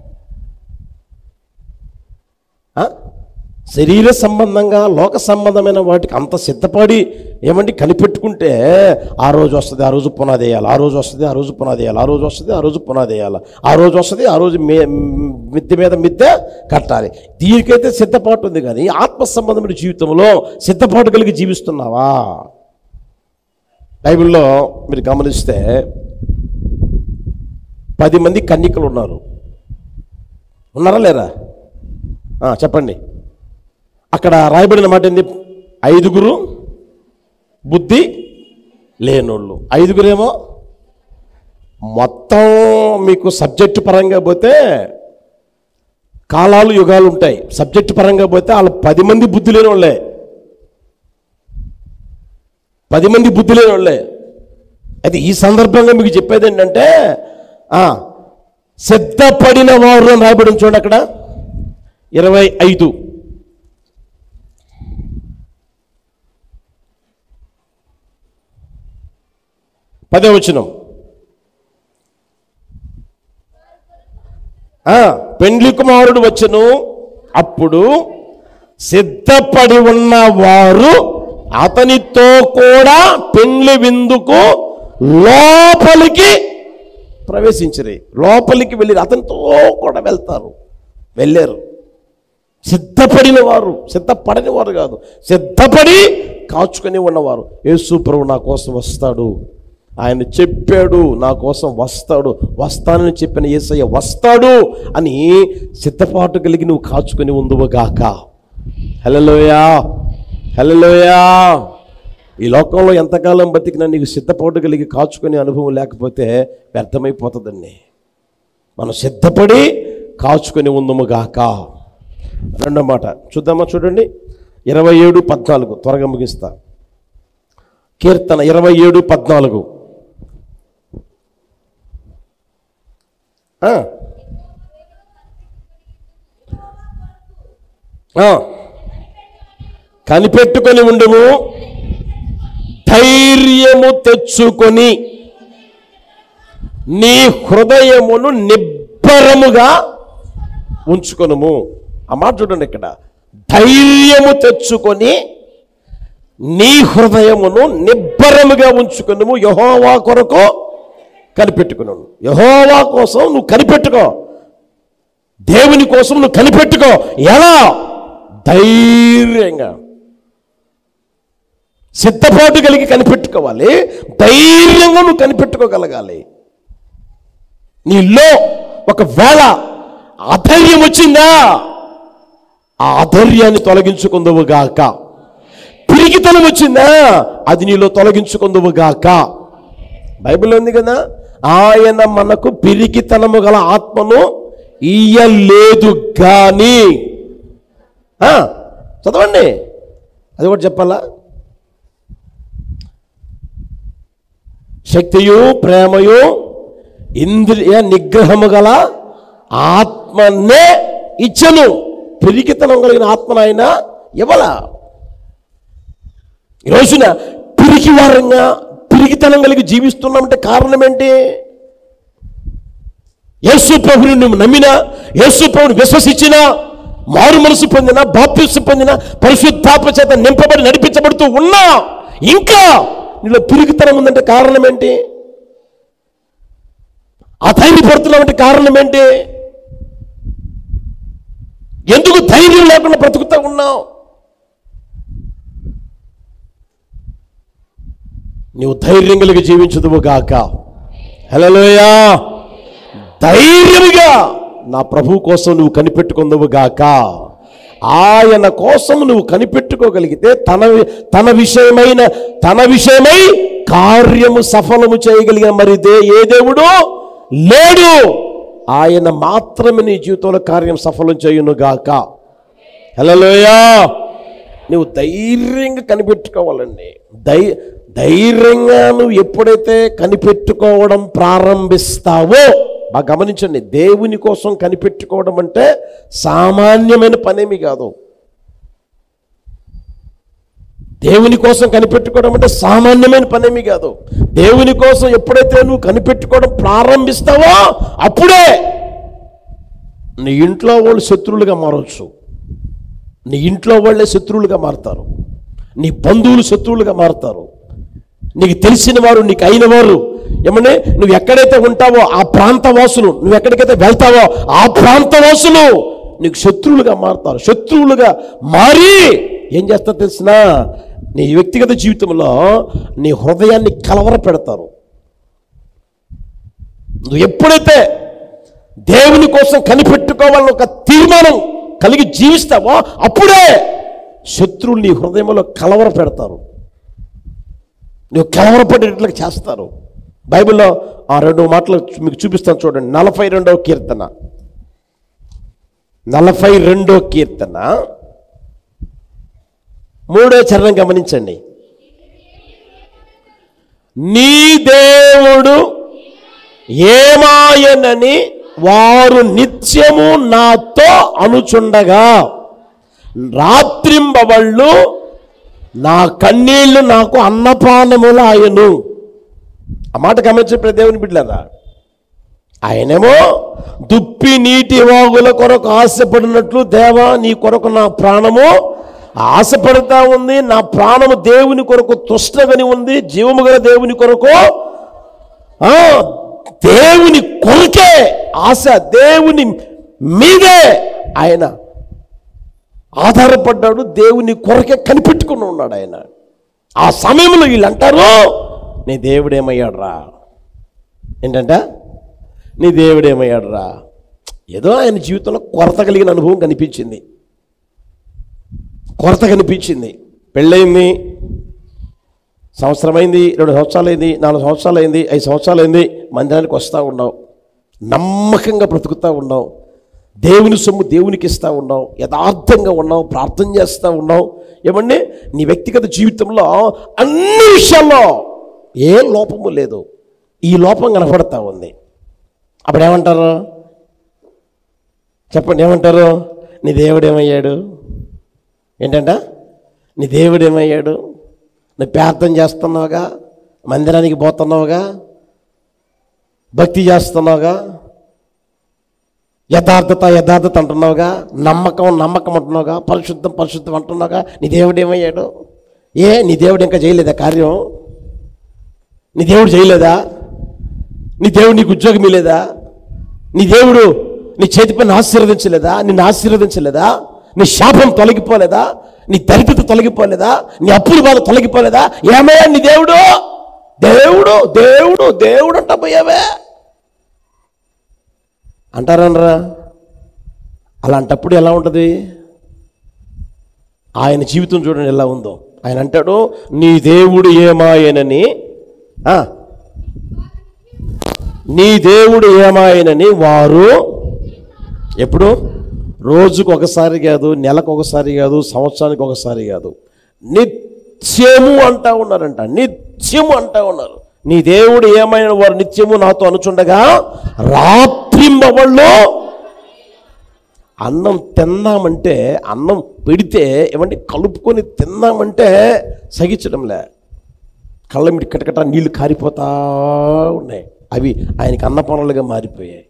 శరీర సంబంధంగా లోక సంబంధమైన వాటికి అంత సిద్ధపడి ఏమంటే కనిపెట్టుకుంటే ఆ రోజు వస్తుంది, ఆ రోజు పునాది వేయాలి, ఆ రోజు వస్తుంది, ఆ రోజు పునాది వేయాలి, ఆ రోజు వస్తుంది, ఆ రోజు పునాది వేయాలి, ఆ రోజు వస్తుంది, ఆ రోజు మిద్దె మీద మిద్దె కట్టాలి. దీనికైతే సిద్ధపాటు ఉంది. కానీ ఆత్మ సంబంధమైన జీవితంలో సిద్ధపాటు కలిగి జీవిస్తున్నావా? బైబిల్లో మీరు గమనిస్తే 10 మంది కన్యకలు ఉన్నారు. ఉన్నారా లేరా? చెప్పండి. అక్కడ రాయబడిన మాట ఏంది? 5 బుద్ధి లేనోళ్ళు, 5 మొత్తం మీకు సబ్జెక్టు పరంగా పోతే కాలాలు యుగాలు ఉంటాయి. సబ్జెక్టు పరంగా పోతే వాళ్ళు 10 మంది బుద్ధి లేని వాళ్ళే. 10 మంది బుద్ధి లేని వాళ్ళే. అయితే ఈ సందర్భంగా మీకు చెప్పేది ఏంటంటే సిద్ధపడిన వారు అని రాయబడి చూడండి అక్కడ 25. 10వ వచనం. పెండ్లి కుమారుడు వచ్చెను, అప్పుడు సిద్ధపడి ఉన్న వారు అతనితో కూడా పెండ్లి విందుకు లోపలికి ప్రవేశించరు. లోపలికి వెళ్ళి అతనితో కూడా వెళ్ళారు. సిద్ధపడిన వారు, సిద్ధపడని వారు కాదు, సిద్ధపడి కాచుకొని ఉన్నవారు. యేసు ప్రభువు నా కోసం వస్తాడు, ఆయన చెప్పాడు నా కోసం వస్తానని చెప్పిన యేసయ్య వస్తాడు అని సిద్ధపాటు కలిగి నువ్వు కాచుకొని ఉందువుగాక. హల్లెలూయా, హల్లెలూయా. ఈ లోకంలో ఎంతకాలం బతికినా నీకు సిద్ధపాటు కలిగి కాచుకునే అనుభవం లేకపోతే వ్యర్థమైపోతుందండి. మనం సిద్ధపడి కాచుకొని ఉందుముగాక. రెండో మాట చూద్దామా? చూడండి 27:14, త్వరగా ముగిస్తా. కీర్తన 27:14. కనిపెట్టుకొని ఉండుము, ధైర్యము తెచ్చుకొని నీ హృదయమును నిబ్బరముగా ఉంచుకొనుము. ఆ మాట చూడండి ఇక్కడ, ధైర్యము తెచ్చుకొని నీ హృదయమును నిబ్బరముగా ఉంచుకొనుము, యెహోవా కొరకు కనిపెట్టుకున్నాను. యెహోవా కోసం నువ్వు కనిపెట్టుకో, దేవుని కోసం నువ్వు కనిపెట్టుకో. ఎలా? ధైర్యంగా, సిద్ధపాటు కలిగి కనిపెట్టుకోవాలి. ధైర్యంగా నువ్వు కనిపెట్టుకోగలగాలి. నీలో ఒకవేళ అధైర్యం వచ్చిందా, ఆ అధైర్యాన్ని తొలగించుకుందువుగాక. పిరికితనం వచ్చిందా, అది నీలో తొలగించుకుందువుగాక. బైబిల్ ఉంది కదా, ఆయన మనకు పిరికితనము గల ఆత్మను ఇయ్యలేదు కానీ. చదవండి, అది కూడా చెప్పాలా? శక్తియు ప్రేమయు ఇంద్రియ నిగ్రహము గల ఆత్మనే ఇచ్చను. పిరికితనం కలిగిన ఆత్మను ఆయన ఇవ్వలా. ఈరోజున పిరికివారంగా పిరికితనం కలిగి జీవిస్తున్నామంటే కారణం ఏంటి? యేసు ప్రభువుని నువ్వు నమ్మినా, యేసు ప్రభువుని విశ్వసించినా, మారు మనసు పొందినా, బాప్తిస్మం పొందినా, పరిశుద్ధాత్మ చేత నింపబడి నడిపించబడుతూ ఉన్నా ఇంకా నీలో పిరికితనం ఉందంటే కారణం ఏంటి? అధైర్యపడుతున్నామంటే కారణం ఏంటి? ఎందుకు ధైర్యం లేకుండా బ్రతుకుతూ ఉన్నావు? నువ్వు ధైర్యం కలిగి జీవించుదువుగాక. హల్లెలూయా. ధైర్యముగా నా ప్రభువు కోసం నువ్వు కనిపెట్టుకుందువుగాక. ఆయన కోసం నువ్వు కనిపెట్టుకోగలిగితే తన విషయమై కార్యము సఫలము చేయగలిగిన మరి ఏ దేవుడు లేడు. ఆయన మాత్రమే నీ జీవితంలో కార్యం సఫలం చేయునుగాక. హల్లెలూయా. నువ్వు ధైర్యంగా కనిపెట్టుకోవాలండి. ధైర్యంగా నువ్వు ఎప్పుడైతే కనిపెట్టుకోవడం ప్రారంభిస్తావో, బాగా గమనించండి, దేవుని కోసం కనిపెట్టుకోవడం అంటే సామాన్యమైన పనేమి కాదు. దేవుని కోసం కనిపెట్టుకోవడం అంటే సామాన్యమైన పనేమి కాదు. దేవుని కోసం ఎప్పుడైతే నువ్వు కనిపెట్టుకోవడం ప్రారంభిస్తావో అప్పుడే నీ ఇంట్లో వాళ్ళు శత్రువులుగా మారవచ్చు. నీ ఇంట్లో వాళ్ళే శత్రువులుగా మారుతారు. నీ బంధువులు శత్రువులుగా మారుతారు. నీకు తెలిసిన వారు, నీకు అయిన వారు, ఏమన్నా నువ్వు ఎక్కడైతే ఉంటావో ఆ ప్రాంతవాసులు, నువ్వు ఎక్కడికైతే వెళ్తావో ఆ ప్రాంతవాసులు నీకు శత్రువులుగా మారుతారు. శత్రువులుగా మారి ఏం చేస్తారు తెలిసినా, నీ వ్యక్తిగత జీవితంలో నీ హృదయాన్ని కలవర పెడతారు. నువ్వు ఎప్పుడైతే దేవుని కోసం కనిపెట్టుకోవాలని ఒక తీర్మానం కలిగి జీవిస్తావో అప్పుడే శత్రువులు నీ హృదయంలో కలవర పెడతారు, నువ్వు కలవరపడేట్లుగా చేస్తారు. బైబిల్లో ఆ 2 మాటలు మీకు చూపిస్తాను చూడండి. 42వ కీర్తన 3వ చరణం గమనించండి. నీ దేవుడు ఏమాయనని వారు నిత్యము నాతో అనుచుండగా రాత్రింబవళ్ళు నా కన్నీళ్లు నాకు అన్నపానములు ఆయను. ఆ మాట గమనించే దేవుని బిడ్డలారా, ఆయనేమో దుప్పి నీటి వాగుల కొరకు ఆశపడినట్లు, దేవా నీ కొరకు నా ప్రాణము ఆశపడతా ఉంది, నా ప్రాణము దేవుని కొరకు తుష్టగని ఉంది, జీవము గల దేవుని కొరకు, దేవుని కొరకే ఆశ, దేవుని మీదే ఆయన ఆధారపడ్డాడు, దేవుని కొరకే కనిపెట్టుకుని ఉన్నాడు ఆయన. ఆ సమయంలో వీళ్ళు అంటారు, నీ దేవుడేమయ్యాడు రా. ఏంటంట? నీ దేవుడేమయ్యాడు రా. ఏదో ఆయన జీవితంలో కొరత కలిగిన అనుభవం కనిపించింది, కొరత కనిపించింది. పెళ్ళయింది, సంవత్సరమైంది, 2 సంవత్సరాలైంది, 4 సంవత్సరాలైంది, 5 సంవత్సరాలైంది, మందిరానికి వస్తూ ఉన్నావు, నమ్మకంగా బ్రతుకుతూ ఉన్నావు, దేవుని సొమ్ము దేవునికి ఇస్తూ ఉన్నావు, యథార్థంగా ఉన్నావు, ప్రార్థన చేస్తూ ఉన్నావు. ఏమండి, నీ వ్యక్తిగత జీవితంలో అన్ని విషయాల్లో ఏ లోపము లేదు, ఈ లోపం కనపడతా ఉంది. అప్పుడు ఏమంటారు చెప్పండి, ఏమంటారు? నీ దేవుడేమయ్యాడు. ఏంటంట? నీ దేవుడేమయ్యాడు. నువ్వు ప్రార్థన చేస్తున్నావుగా, మందిరానికి పోతున్నావుగా, భక్తి చేస్తున్నావుగా, యథార్థత అంటున్నావుగా, నమ్మకం అంటున్నావుగా, పరిశుద్ధం అంటున్నావుగా, నీ దేవుడు ఏమయ్యాడు? నీ దేవుడు ఇంకా చేయలేదా కార్యం? నీ దేవుడు చేయలేదా? నీ దేవుడు నీకు ఉద్యోగం ఇవ్వలేదా? నీ దేవుడు నీ చేతి పైన ఆశీర్వదించలేదా? నిన్ను ఆశీర్వదించలేదా? నీ శాపం తొలగిపోలేదా? నీ దరిద్రత తొలగిపోలేదా? నీ అప్పుల బాధ తొలగిపోలేదా? ఏమయ్యా నీ దేవుడు? దేవుడు దేవుడు దేవుడు అంట పోయావే అంటారనరా? అలాంటప్పుడు ఎలా ఉంటుంది ఆయన జీవితం? చూడండి ఎలా ఉందో. ఆయన అంటాడు, నీ దేవుడు ఏమాయనని, నీ దేవుడు ఏమాయనని వారు ఎప్పుడు? రోజుకు ఒకసారి కాదు, నెలకు ఒకసారి కాదు, సంవత్సరానికి ఒకసారి కాదు, నిత్యము అంటా ఉన్నారంట. నిత్యము అంటా ఉన్నారు. నీ దేవుడు ఏమైన వారు నిత్యము నాతో అనుచుండగా రాత్రింబవళ్ళు. అన్నం తిందామంటే, అన్నం పెడితే ఏమంటే కలుపుకొని తిందామంటే సహించడంలే, కళ్ళ మీద కటకట నీళ్లు కారిపోతా ఉన్నాయి. అవి ఆయనకి అన్నపానాలుగా మారిపోయాయి.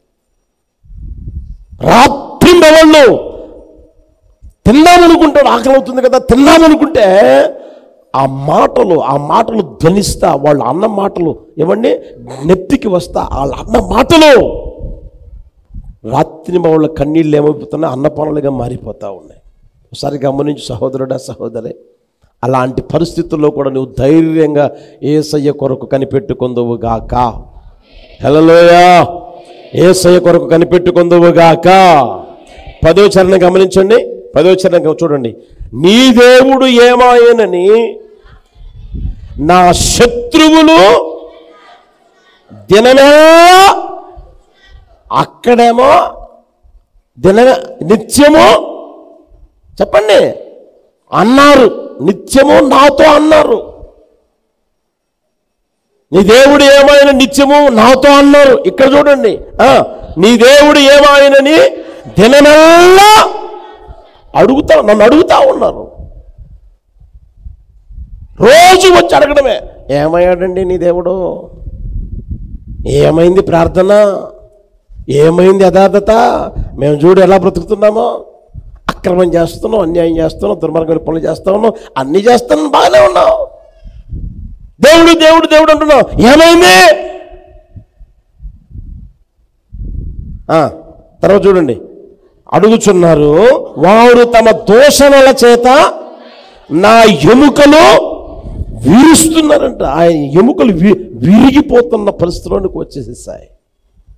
రాత్రింబవళ్ళు తిందామనుకుంటాడు, ఆకలి అవుతుంది కదా, తిందామనుకుంటే ఆ మాటలు ధ్వనిస్తా, వాళ్ళ అన్న మాటలు ఏమండి నెత్తికి వస్తా, వాళ్ళ అన్న మాటలు రాత్రి వాళ్ళ కన్నీళ్ళు ఏమైపోతున్నాయి, అన్నపానాలుగా మారిపోతూ ఉన్నాయి. ఒకసారి గమనించి సహోదరుడా, సహోదరే, అలాంటి పరిస్థితుల్లో కూడా నువ్వు ధైర్యంగా యేసయ్య కొరకు కనిపెట్టుకొందువుగాక. హల్లెలూయా. యేసయ్య కొరకు కనిపెట్టుకొందువుగాక. 10వ చరణం గమనించండి. 10వ చరణం చూడండి. నీ దేవుడు ఏమాయనని నా శత్రువులు దినమేలా, అక్కడేమో నిత్యము చెప్పండి అన్నారు, నిత్యము నాతో అన్నారు. నీ దేవుడు ఏమాయన నిత్యము నాతో అన్నారు. ఇక్కడ చూడండి, నీ దేవుడు ఏమాయనని దినమెల్లా నన్ను అడుగుతా ఉన్నారు. రోజు వచ్చి అడగడమే, ఏమయ్యాడండి నీ దేవుడు, ఏమైంది ప్రార్థన, ఏమైంది యథార్థత, మేము చూడు ఎలా బ్రతుకుతున్నామో, అక్రమం చేస్తున్నాం, అన్యాయం చేస్తున్నాం, దుర్మార్గమైన పనులు చేస్తా ఉన్నాం, అన్నీ చేస్తున్నాం, బాగానే ఉన్నాం, దేవుడు దేవుడు దేవుడు అంటున్నావు, ఏమైంది? తర్వాత చూడండి, అడుగుచున్నారు, వారు తమ దోషణల చేత నా ఎముకలు విరుస్తున్నారంట. ఆయన ఎముకలు విరిగిపోతున్న పరిస్థితిలోనికి వచ్చేసేసాయి.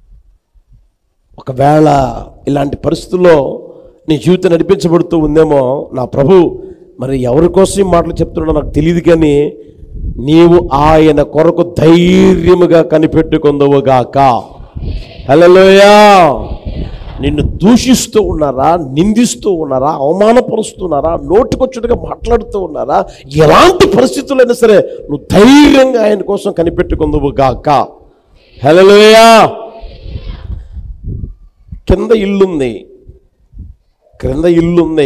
ఒకవేళ ఇలాంటి పరిస్థితుల్లో నీ జీవితం నడిపించబడుతూ ఉందేమో, నా ప్రభు మరి ఎవరి కోసం ఈ మాటలు చెప్తున్నాడో నాకు తెలియదు, కానీ నీవు ఆయన కొరకు ధైర్యముగా కనిపెట్టుకుందువుగాక. హల్లెలూయా. నిన్ను దూషిస్తూ ఉన్నారా, నిందిస్తూ ఉన్నారా, అవమానపరుస్తున్నారా, నోటికొచ్చుడుగా మాట్లాడుతూ ఉన్నారా, ఎలాంటి పరిస్థితులైనా సరే నువ్వు ధైర్యంగా ఆయన కోసం కనిపెట్టుకుందువుగాక. హల్లెలూయా. కింద ఇల్లుంది,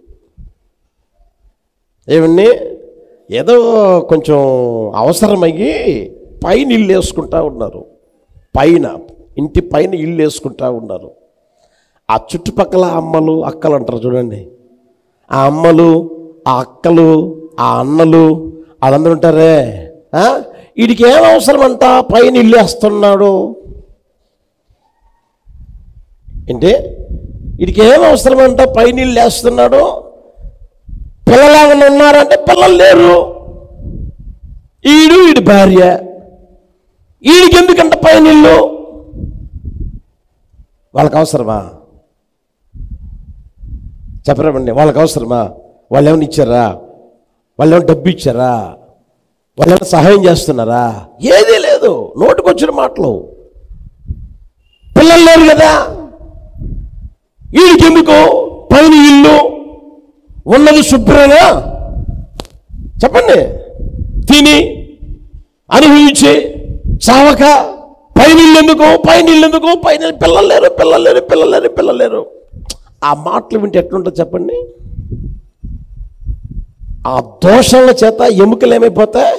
ఏమండి, ఏదో కొంచెం అవసరమయ్యి పైన ఇల్లు వేసుకుంటా ఉన్నారు. ఇంటి పైన ఇల్లు వేసుకుంటా ఉన్నారు. ఆ చుట్టుపక్కల అమ్మలు అక్కలు అంటారు చూడండి, ఆ అమ్మలు ఆ అక్కలు ఆ అన్నలు వాళ్ళందరూ ఉంటారే, వీడికి ఏం అవసరం అంట పైన ఇల్లు వేస్తున్నాడు ఏంటి, వీడికి ఏం అవసరం అంట పైన ఇల్లు వేస్తున్నాడు, పిల్లలు ఏమైనా ఉన్నారంటే పిల్లలు లేరు, వీడి భార్య, వీడికి ఎందుకంట పైన ఇల్లు, వాళ్ళకి అవసరమా చెప్పరామండి? వాళ్ళకి అవసరమా? వాళ్ళు ఏమైనా ఇచ్చారా? వాళ్ళు ఏమైనా డబ్బు ఇచ్చారా? వాళ్ళు ఏమైనా సహాయం చేస్తున్నారా? ఏదీ లేదు, నోటికొచ్చిన మాటలు. పిల్లలు లేరు కదా, వీడికి ఎందుకు పైన ఇల్లు, ఉన్నది శుభ్రంగా చెప్పండి తిని అనుభవించి చావక పైన ఇల్లు ఎందుకు, పైన పిల్లలు లేరు. ఆ మాటలు వింటే ఎట్లుంటుంది చెప్పండి? ఆ దోషాల చేత ఎముకలు ఏమైపోతాయి,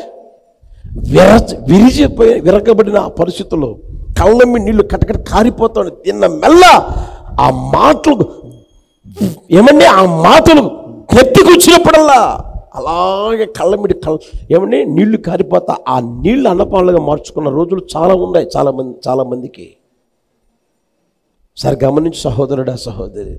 విరగబడిన ఆ పరిస్థితుల్లో కళ్ళమ్మి నీళ్లు కట్టకట్ట కారిపోతాడు. తిన్న మెల్ల ఆ మాటలు ఏమండి, ఆ మాటలు గట్టికొచ్చినప్పుడల్లా అలాగే కళ్ళమిడి ఏమండి నీళ్లు కారిపోతా ఆ నీళ్లు అన్నపాలుగా మార్చుకున్న రోజులు చాలా ఉన్నాయి చాలా మందికి. సరే గమనించి సహోదరుడా సహోదరి,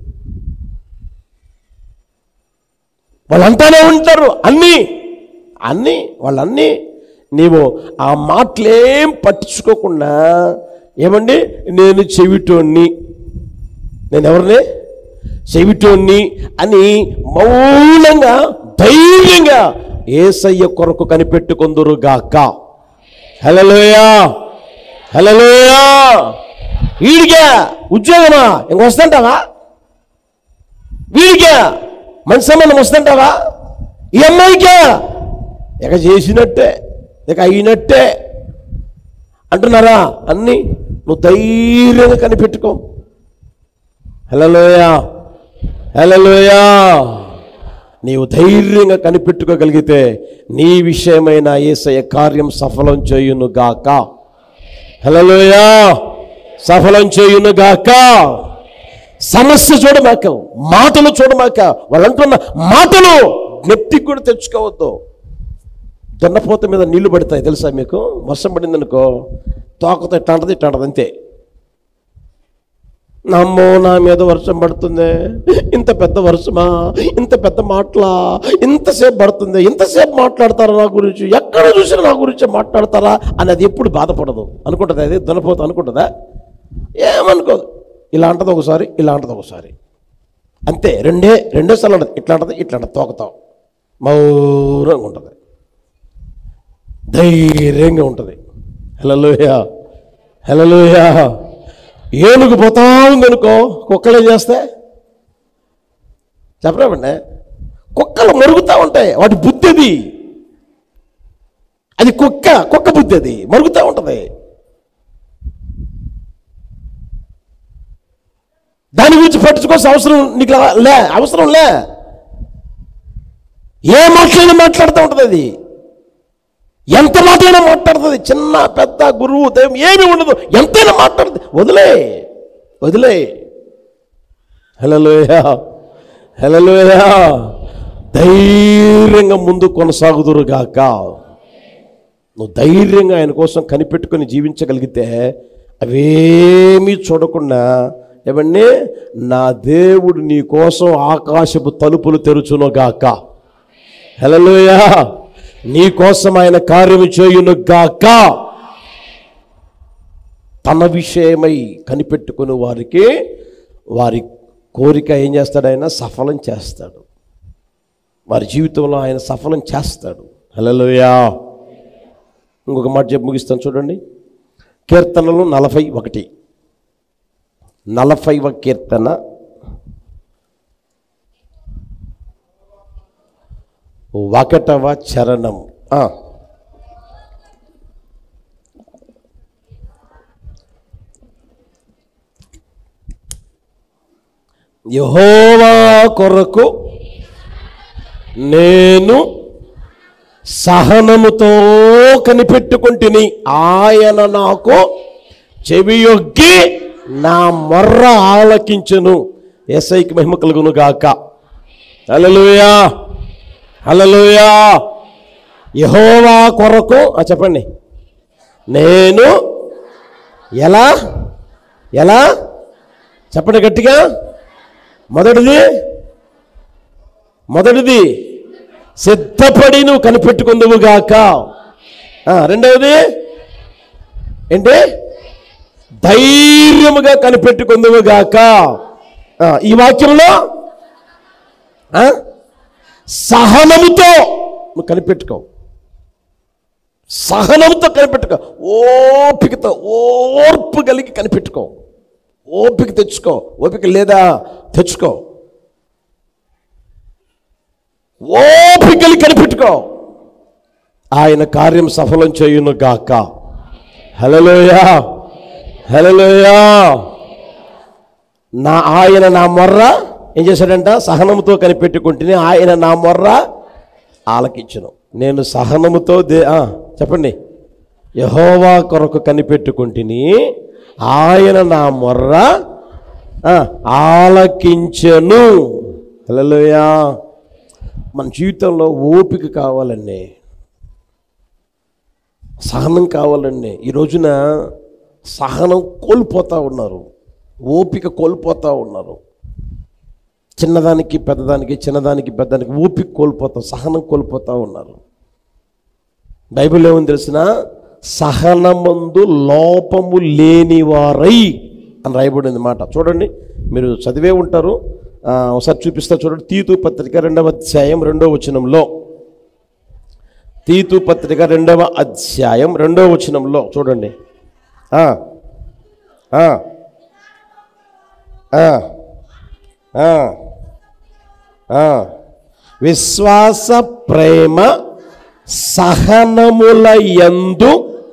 వాళ్ళంతానే ఉంటారు అన్నీ వాళ్ళన్నీ. నీవు ఆ మాటలేం పట్టించుకోకుండా ఏమండి నేను చెవిటోన్ని, నేను ఎవరిని చెవిటోన్ని అని మౌనంగా ధైర్యంగా యేసయ్య కొరకు కనిపెట్టుకొందురుగాక. హల్లెలూయా. వీడిగా ఉద్యోగమా ఇంక వస్తుంటావా? వీడిగా మంచి సంబంధం వస్తుంటావా? ఈ అమ్మాయికా ఇక చేసినట్టే ఇక అయినట్టే అంటున్నారా? అన్నీ నువ్వు ధైర్యంగా కనిపెట్టుకో. హల్లెలూయా. నీవు ధైర్యంగా కనిపెట్టుకోగలిగితే నీ విషయమైన యేసయ్య కార్యం సఫలం చేయునుగాక. హల్లెలూయా. సఫలం చేయునుగాక. సమస్య చూడమాక, మాటలు చూడమాక, వాళ్ళు అంటున్న మాటలు నెత్తికి కూడా తెచ్చుకోవద్దు. దున్నపోత మీద నీళ్లు పడతాయి తెలుసా మీకు? వర్షం పడింది అనుకో, తోకతో ఇట్లా అంటది అంతే. నమ్మో నా మీద వర్షం పడుతుంది, ఇంత పెద్ద వర్షమా, ఇంత పెద్ద మాటలా, ఇంతసేపు పడుతుంది, ఇంతసేపు మాట్లాడతారా నా గురించి, ఎక్కడ చూసినా నా గురించి మాట్లాడతారా అని అది ఎప్పుడు బాధపడదు. అనుకుంటుంది అది దున్నపోత అనుకుంటుందా? ఏమనుకోదు. ఇలా అంటది ఒకసారి, ఇలా అంటది ఒకసారి, అంతే. రెండోసార్లు అంటది, ఇట్లా అంటది తోకతావు. మౌనంగా ఉంటుంది, ధైర్యంగా ఉంటుంది. హల్లెలూయా. ఏనుగు పోతా ఉందనుకో, కుక్కలు ఏం చేస్తాయి చెప్పరామండి? కుక్కలు మరుగుతూ ఉంటాయి, వాటి బుద్ధి అది కుక్క బుద్ధి, అది మరుగుతూ ఉంటుంది. దాని గురించి పట్టించుకోవాల్సిన అవసరం నీకు అవసరం లే. ఏ మాటలైనా మాట్లాడుతూ ఉంటుంది, అది ఎంత మాటైనా మాట్లాడుతుంది. చిన్న పెద్ద గురువు దైవం ఏమీ ఉండదు, ఎంతైనా మాట్లాడుతుంది. వదిలే. హల్లెలూయా. ధైర్యంగా ముందు కొనసాగుదురుగాక. నువ్వు ధైర్యంగా ఆయన కోసం కనిపెట్టుకొని జీవించగలిగితే అవేమీ చూడకుండా ఏమండి నా దేవుడు నీ కోసం ఆకాశపు తలుపులు తెరుచునుగాక. హల్లెలూయా. నీ కోసం ఆయన కార్యము చేయునుగాక. తన విషయమై కనిపెట్టుకుని వారికి వారి కోరిక ఏం చేస్తాడు? ఆయన సఫలం చేస్తాడు. వారి జీవితంలో ఆయన సఫలం చేస్తాడు. హల్లెలూయా. ఇంకొక మాట చెప్పి ముగిస్తాను చూడండి. కీర్తనలు 41, 40వ కీర్తన 1వ చరణం. యెహోవా కొరకు నేను సహనముతో కనిపెట్టుకుంటుని, ఆయన నాకు చెవియొగ్గి నా మొర్ర ఆలకించును. యేసయ్యకి మహిమ కలుగును గాక. హల్లెలూయా, హల్లెలూయా. యెహోవా కొరకు చెప్పండి. నేను ఎలా ఎలా చెప్పండి గట్టిగా. మొదటిది సిద్ధపడి నువ్వు కనిపెట్టుకుందువు గాక. రెండవది ఏంటి? ధైర్యముగా కనిపెట్టుకుందువు గాక. ఈ వాక్యంలో సహనముతో నువ్వు కనిపెట్టుకో. సహనంతో కనిపెట్టుకో. ఓపికతో, ఓర్పు కలిగి కనిపెట్టుకో. ఓపిక తెచ్చుకో. ఓపిక లేదా తెచ్చుకో. ఓపిక కలిగి కనిపెట్టుకో. ఆయన కార్యం సఫలం చేయును గాక. హల్లెలూయా, హల్లెలూయా. ఆయన నా మొర్ర ఏం చేశాడంట? సహనముతో కనిపెట్టుకుంటుని ఆయన నా మొర్ర ఆలకించును. నేను సహనముతో చెప్పండి. యెహోవా కొరకు కనిపెట్టుకుంటుని ఆయన నా మొర్ర ఆలకించెను. హల్లెలూయా. మన జీవితంలో ఓపిక కావాలండి, సహనం కావాలండి. ఈ రోజున సహనం కోల్పోతూ ఉన్నారు, ఓపిక కోల్పోతూ ఉన్నారు. చిన్నదానికి పెద్దదానికి, చిన్నదానికి పెద్దదానికి ఓపిక కోల్పోతాం, సహనం కోల్పోతూ ఉన్నారు. బైబిల్ ఏమని తెలిసిన? సహనమందు లోపము లేనివారై అని రాయబడింది మాట. చూడండి, మీరు చదివే ఉంటారు, ఒకసారి చూపిస్తా చూడండి. తీతు పత్రిక 2వ అధ్యాయం 2వ వచనంలో, తీతు పత్రిక 2వ అధ్యాయం 2వ వచనంలో చూడండి. విశ్వాస ప్రేమ సహనముల యందు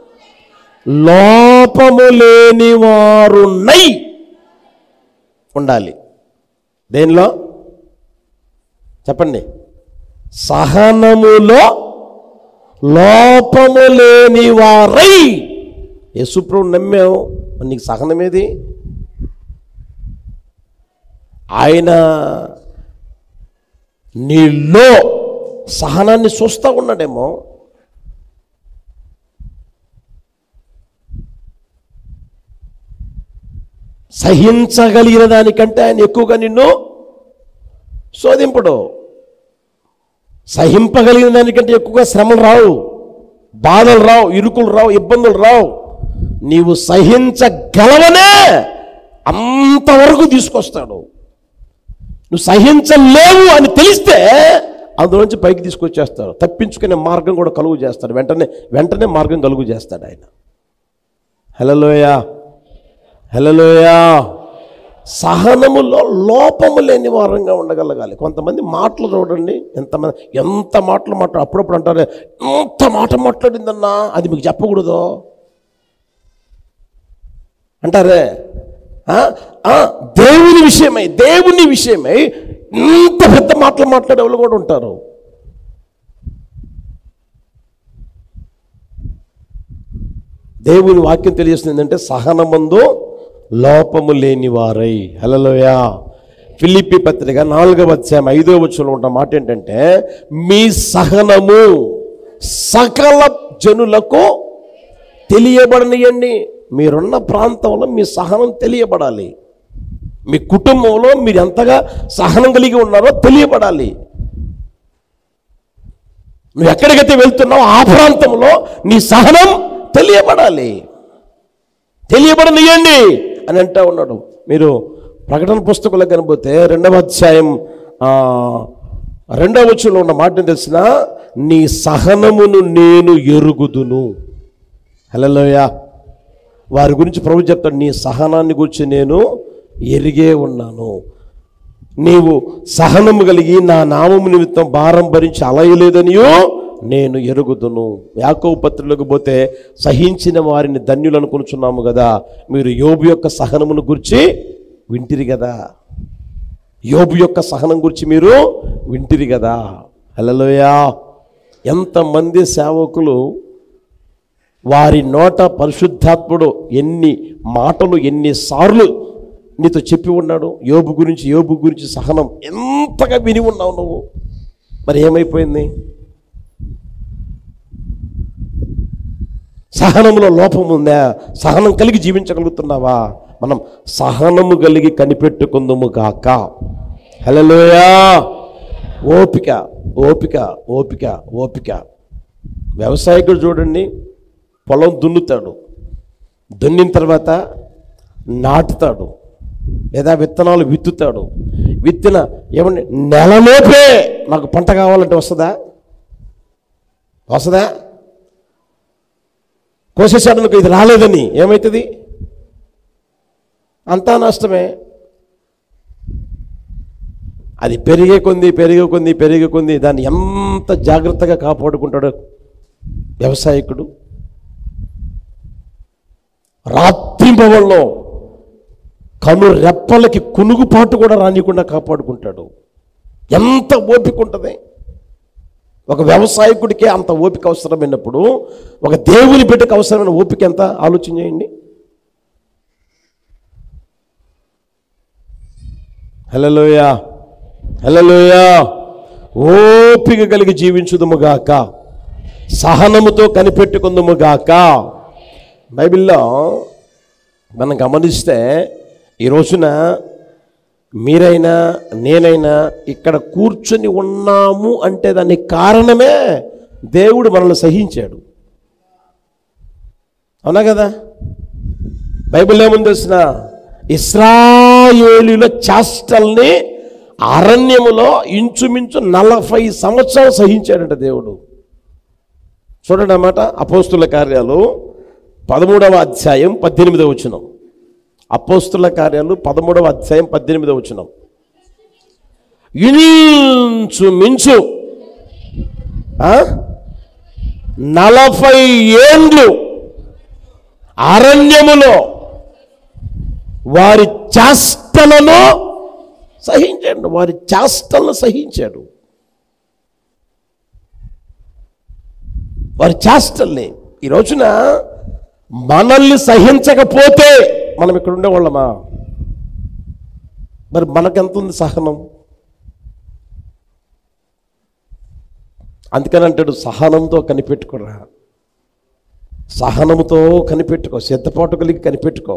లోపము లేని వారునై ఉండాలి. దేనిలో చెప్పండి? సహనములో లోపము లేని వారై. యేసుప్రభువు నమ్మావు, నీకు సహనమేది? ఆయన నీలో సహనాన్ని చూస్తూ ఉన్నాడేమో. సహించగలిగిన దానికంటే ఆయన ఎక్కువగా నిన్ను శోధింపడు. సహింపగలిగిన దానికంటే ఎక్కువగా శ్రమలు రావు, బాధలు రావు, ఇరుకులు రావు, ఇబ్బందులు రావు. నీవు సహించగలవనే అంతవరకు తీసుకొస్తాడు. నువ్వు సహించలేవు అని తెలిస్తే అందులోంచి పైకి తీసుకొచ్చేస్తాడు. తప్పించుకునే మార్గం కూడా కలుగు చేస్తాడు. వెంటనే మార్గం కలుగు చేస్తాడు ఆయన. హల్లెలూయా, హల్లెలూయా. సహనములో లోపము లేని వారంగా ఉండగలగాలి. కొంతమంది మాటలు చూడండి, ఎంత మాటలు అప్పుడప్పుడు అంటారే, ఎంత మాట మాట్లాడిందన్నా అది మీకు చెప్పకూడదు అంటారే. దేవుని విషయమై ఇంత పెద్ద మాటలు మాట్లాడే వాళ్ళు కూడా ఉంటారు. దేవుని వాక్యం తెలియజేస్తుంది ఏంటంటే సహనమందు లోపము లేని వారై. హల్లెలూయా. ఫిలిప్పీ పత్రిక 4వ అధ్యాయం 5వ వచనంలో ఉన్న మాట ఏంటంటే, మీ సహనము సకల జనులకు తెలియబడనియండి. మీరున్న ప్రాంతంలో మీ సహనం తెలియబడాలి. మీ కుటుంబంలో మీరు ఎంతగా సహనం కలిగి ఉన్నారో తెలియబడాలి. నువ్వు ఎక్కడికైతే వెళ్తున్నావో ఆ ప్రాంతంలో నీ సహనం తెలియబడాలి. తెలియబడనియండి అని అంటూ ఉన్నాడు. మీరు ప్రకటన పుస్తకంలో కనిపోతే 2వ అధ్యాయం 2వ వచనంలో ఉన్న మాట తెలిసిన, నీ సహనమును నేను ఎరుగుదును. హల్లెలూయా. వారి గురించి ప్రభు చెప్తాడు, నీ సహనాన్ని గురించి నేను ఎరిగే ఉన్నాను. నీవు సహనము కలిగి నా నామము నిమిత్తం భారం భరించి అలయలేదనియో నేను ఎరుగుదును. యాకోబు పత్రికలోకి పోతే, సహించిన వారిని ధన్యులు అనుకుంటున్నాము కదా, మీరు యోబు యొక్క సహనమును గురించి వింటిరి కదా. యోబు యొక్క సహనం గురించి మీరు వింటిరి కదా. హల్లెలూయా. ఎంతమంది సేవకులు వారి నోట పరిశుద్ధాత్ముడు ఎన్ని మాటలు ఎన్నిసార్లు నీతో చెప్పి ఉన్నాడు యోబు గురించి సహనం ఎంతగా విని ఉన్నావు నువ్వు. మరి ఏమైపోయింది? సహనంలో లోపం ఉందా? సహనం కలిగి జీవించగలుగుతున్నావా? మనం సహనము కలిగి కనిపెట్టుకుందుము గాక. హల్లెలూయా. ఓపిక ఓపిక ఓపిక ఓపిక. వ్యవసాయకుడు చూడండి, పొలం దున్నుతాడు, దున్నిన తర్వాత నాటుతాడు లేదా విత్తనాలు విత్తుతాడు. విత్తిన ఏమండి నెలలోపే నాకు పంట కావాలంటే వస్తుందా? కోసేసాడు అనుకో, ఇది రాలేదని ఏమవుతుంది? అంతా నష్టమే. అది పెరిగే కొంది దాన్ని ఎంత జాగ్రత్తగా కాపాడుకుంటాడు వ్యవసాయకుడు. రాత్రింబవల్లో కను రెప్పలకి కునుగుపాటు కూడా రానికుండా కాపాడుకుంటాడు. ఎంత ఓపిక ఉంటుంది ఒక వ్యవసాయకుడికే. అంత ఓపిక అవసరమైనప్పుడు ఒక దేవుని బిడ్డకు అవసరమైన ఓపిక ఎంత ఆలోచన చేయండి. హల్లెలూయా హల్లెలూయా. ఓపిక కలిగి జీవించుదుముగాక, సహనముతో కనిపెట్టుకుందుముగాక. బైబిల్లో మనం గమనిస్తే ఈ రోజున మీరైనా నేనైనా ఇక్కడ కూర్చొని ఉన్నాము అంటే దానికి కారణమే దేవుడు మనల్ని సహించాడు. అవునా కదా? బైబిల్ ఏముంది తెలిసిన, ఇశ్రాయేలీయుల చేష్టల్ని అరణ్యములో ఇంచుమించు 40 సంవత్సరాలు సహించాడంట దేవుడు. చూడండి అన్నమాట. అపోస్తుల కార్యాలు 13వ అధ్యాయం 18వ వచనం. అపోస్తుల కార్యాలు 13వ అధ్యాయం 18వ వచనం. ఇంచుమించు 40 ఏండ్లు అరణ్యములో వారి చేష్టలను సహించాడు. వారి చేష్టలను సహించాడు. వారి చేష్టల్ని. ఈ రోజున మనల్ని సహించకపోతే మనం ఇక్కడ ఉండేవాళ్ళమా? మరి మనకెంత ఉంది సహనం? అందుకని అంటాడు, సహనంతో కనిపెట్టుకోరా, సహనముతో కనిపెట్టుకో, సిద్ధపాటు కలిగి కనిపెట్టుకో,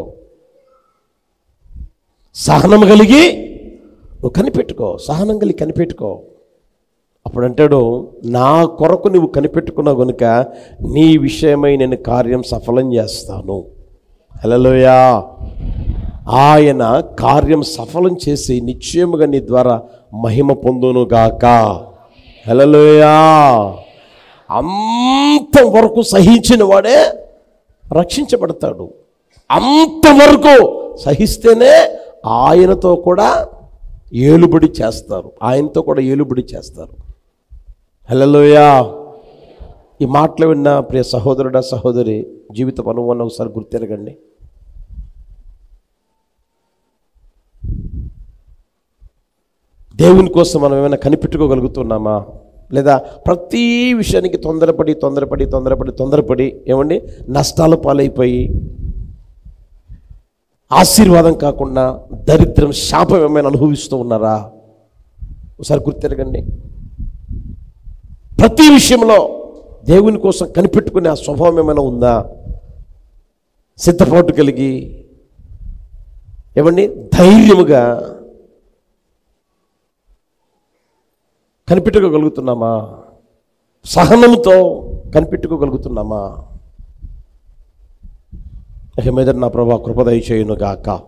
సహనం కలిగి నువ్వు కనిపెట్టుకో, సహనం కలిగి కనిపెట్టుకో. అప్పుడు అంటాడు, నా కొరకు నువ్వు కనిపెట్టుకున్నావు కనుక నీ విషయమై నేను కార్యం సఫలం చేస్తాను. హల్లెలూయా. ఆయన కార్యం సఫలం చేసి నిశ్చయముగా నీ ద్వారా మహిమ పొందునుగాక. హల్లెలూయా. అంతవరకు సహించిన వాడే రక్షించబడతాడు. అంతవరకు సహిస్తేనే ఆయనతో కూడా ఏలుబడి చేస్తారు. ఆయనతో కూడా ఏలుబడి చేస్తారు. హల్లెలూయా. ఈ మాటలు విన్న ప్రియ సహోదరుడా సహోదరి, జీవిత అనుభవాన్ని ఒకసారి గుర్తెరగండి. దేవుని కోసం మనం ఏమైనా కనిపెట్టుకోగలుగుతున్నామా? లేదా ప్రతి విషయానికి తొందరపడి ఏమండి నష్టాల పాలైపోయి ఆశీర్వాదం కాకుండా దరిద్రం శాపం ఏమైనా అనుభవిస్తూ ఉన్నారా? ఒకసారి గుర్తెరగండి. ప్రతి విషయంలో దేవుని కోసం కనిపెట్టుకునే ఆ స్వభావం ఏమైనా ఉందా? సిద్ధపాటు కలిగి ఏమండి ధైర్యముగా కనిపెట్టుకోగలుగుతున్నామా? సహనంతో కనిపెట్టుకోగలుగుతున్నామా? ఇక మీద నా ప్రభా కృప దయచేయును గాక.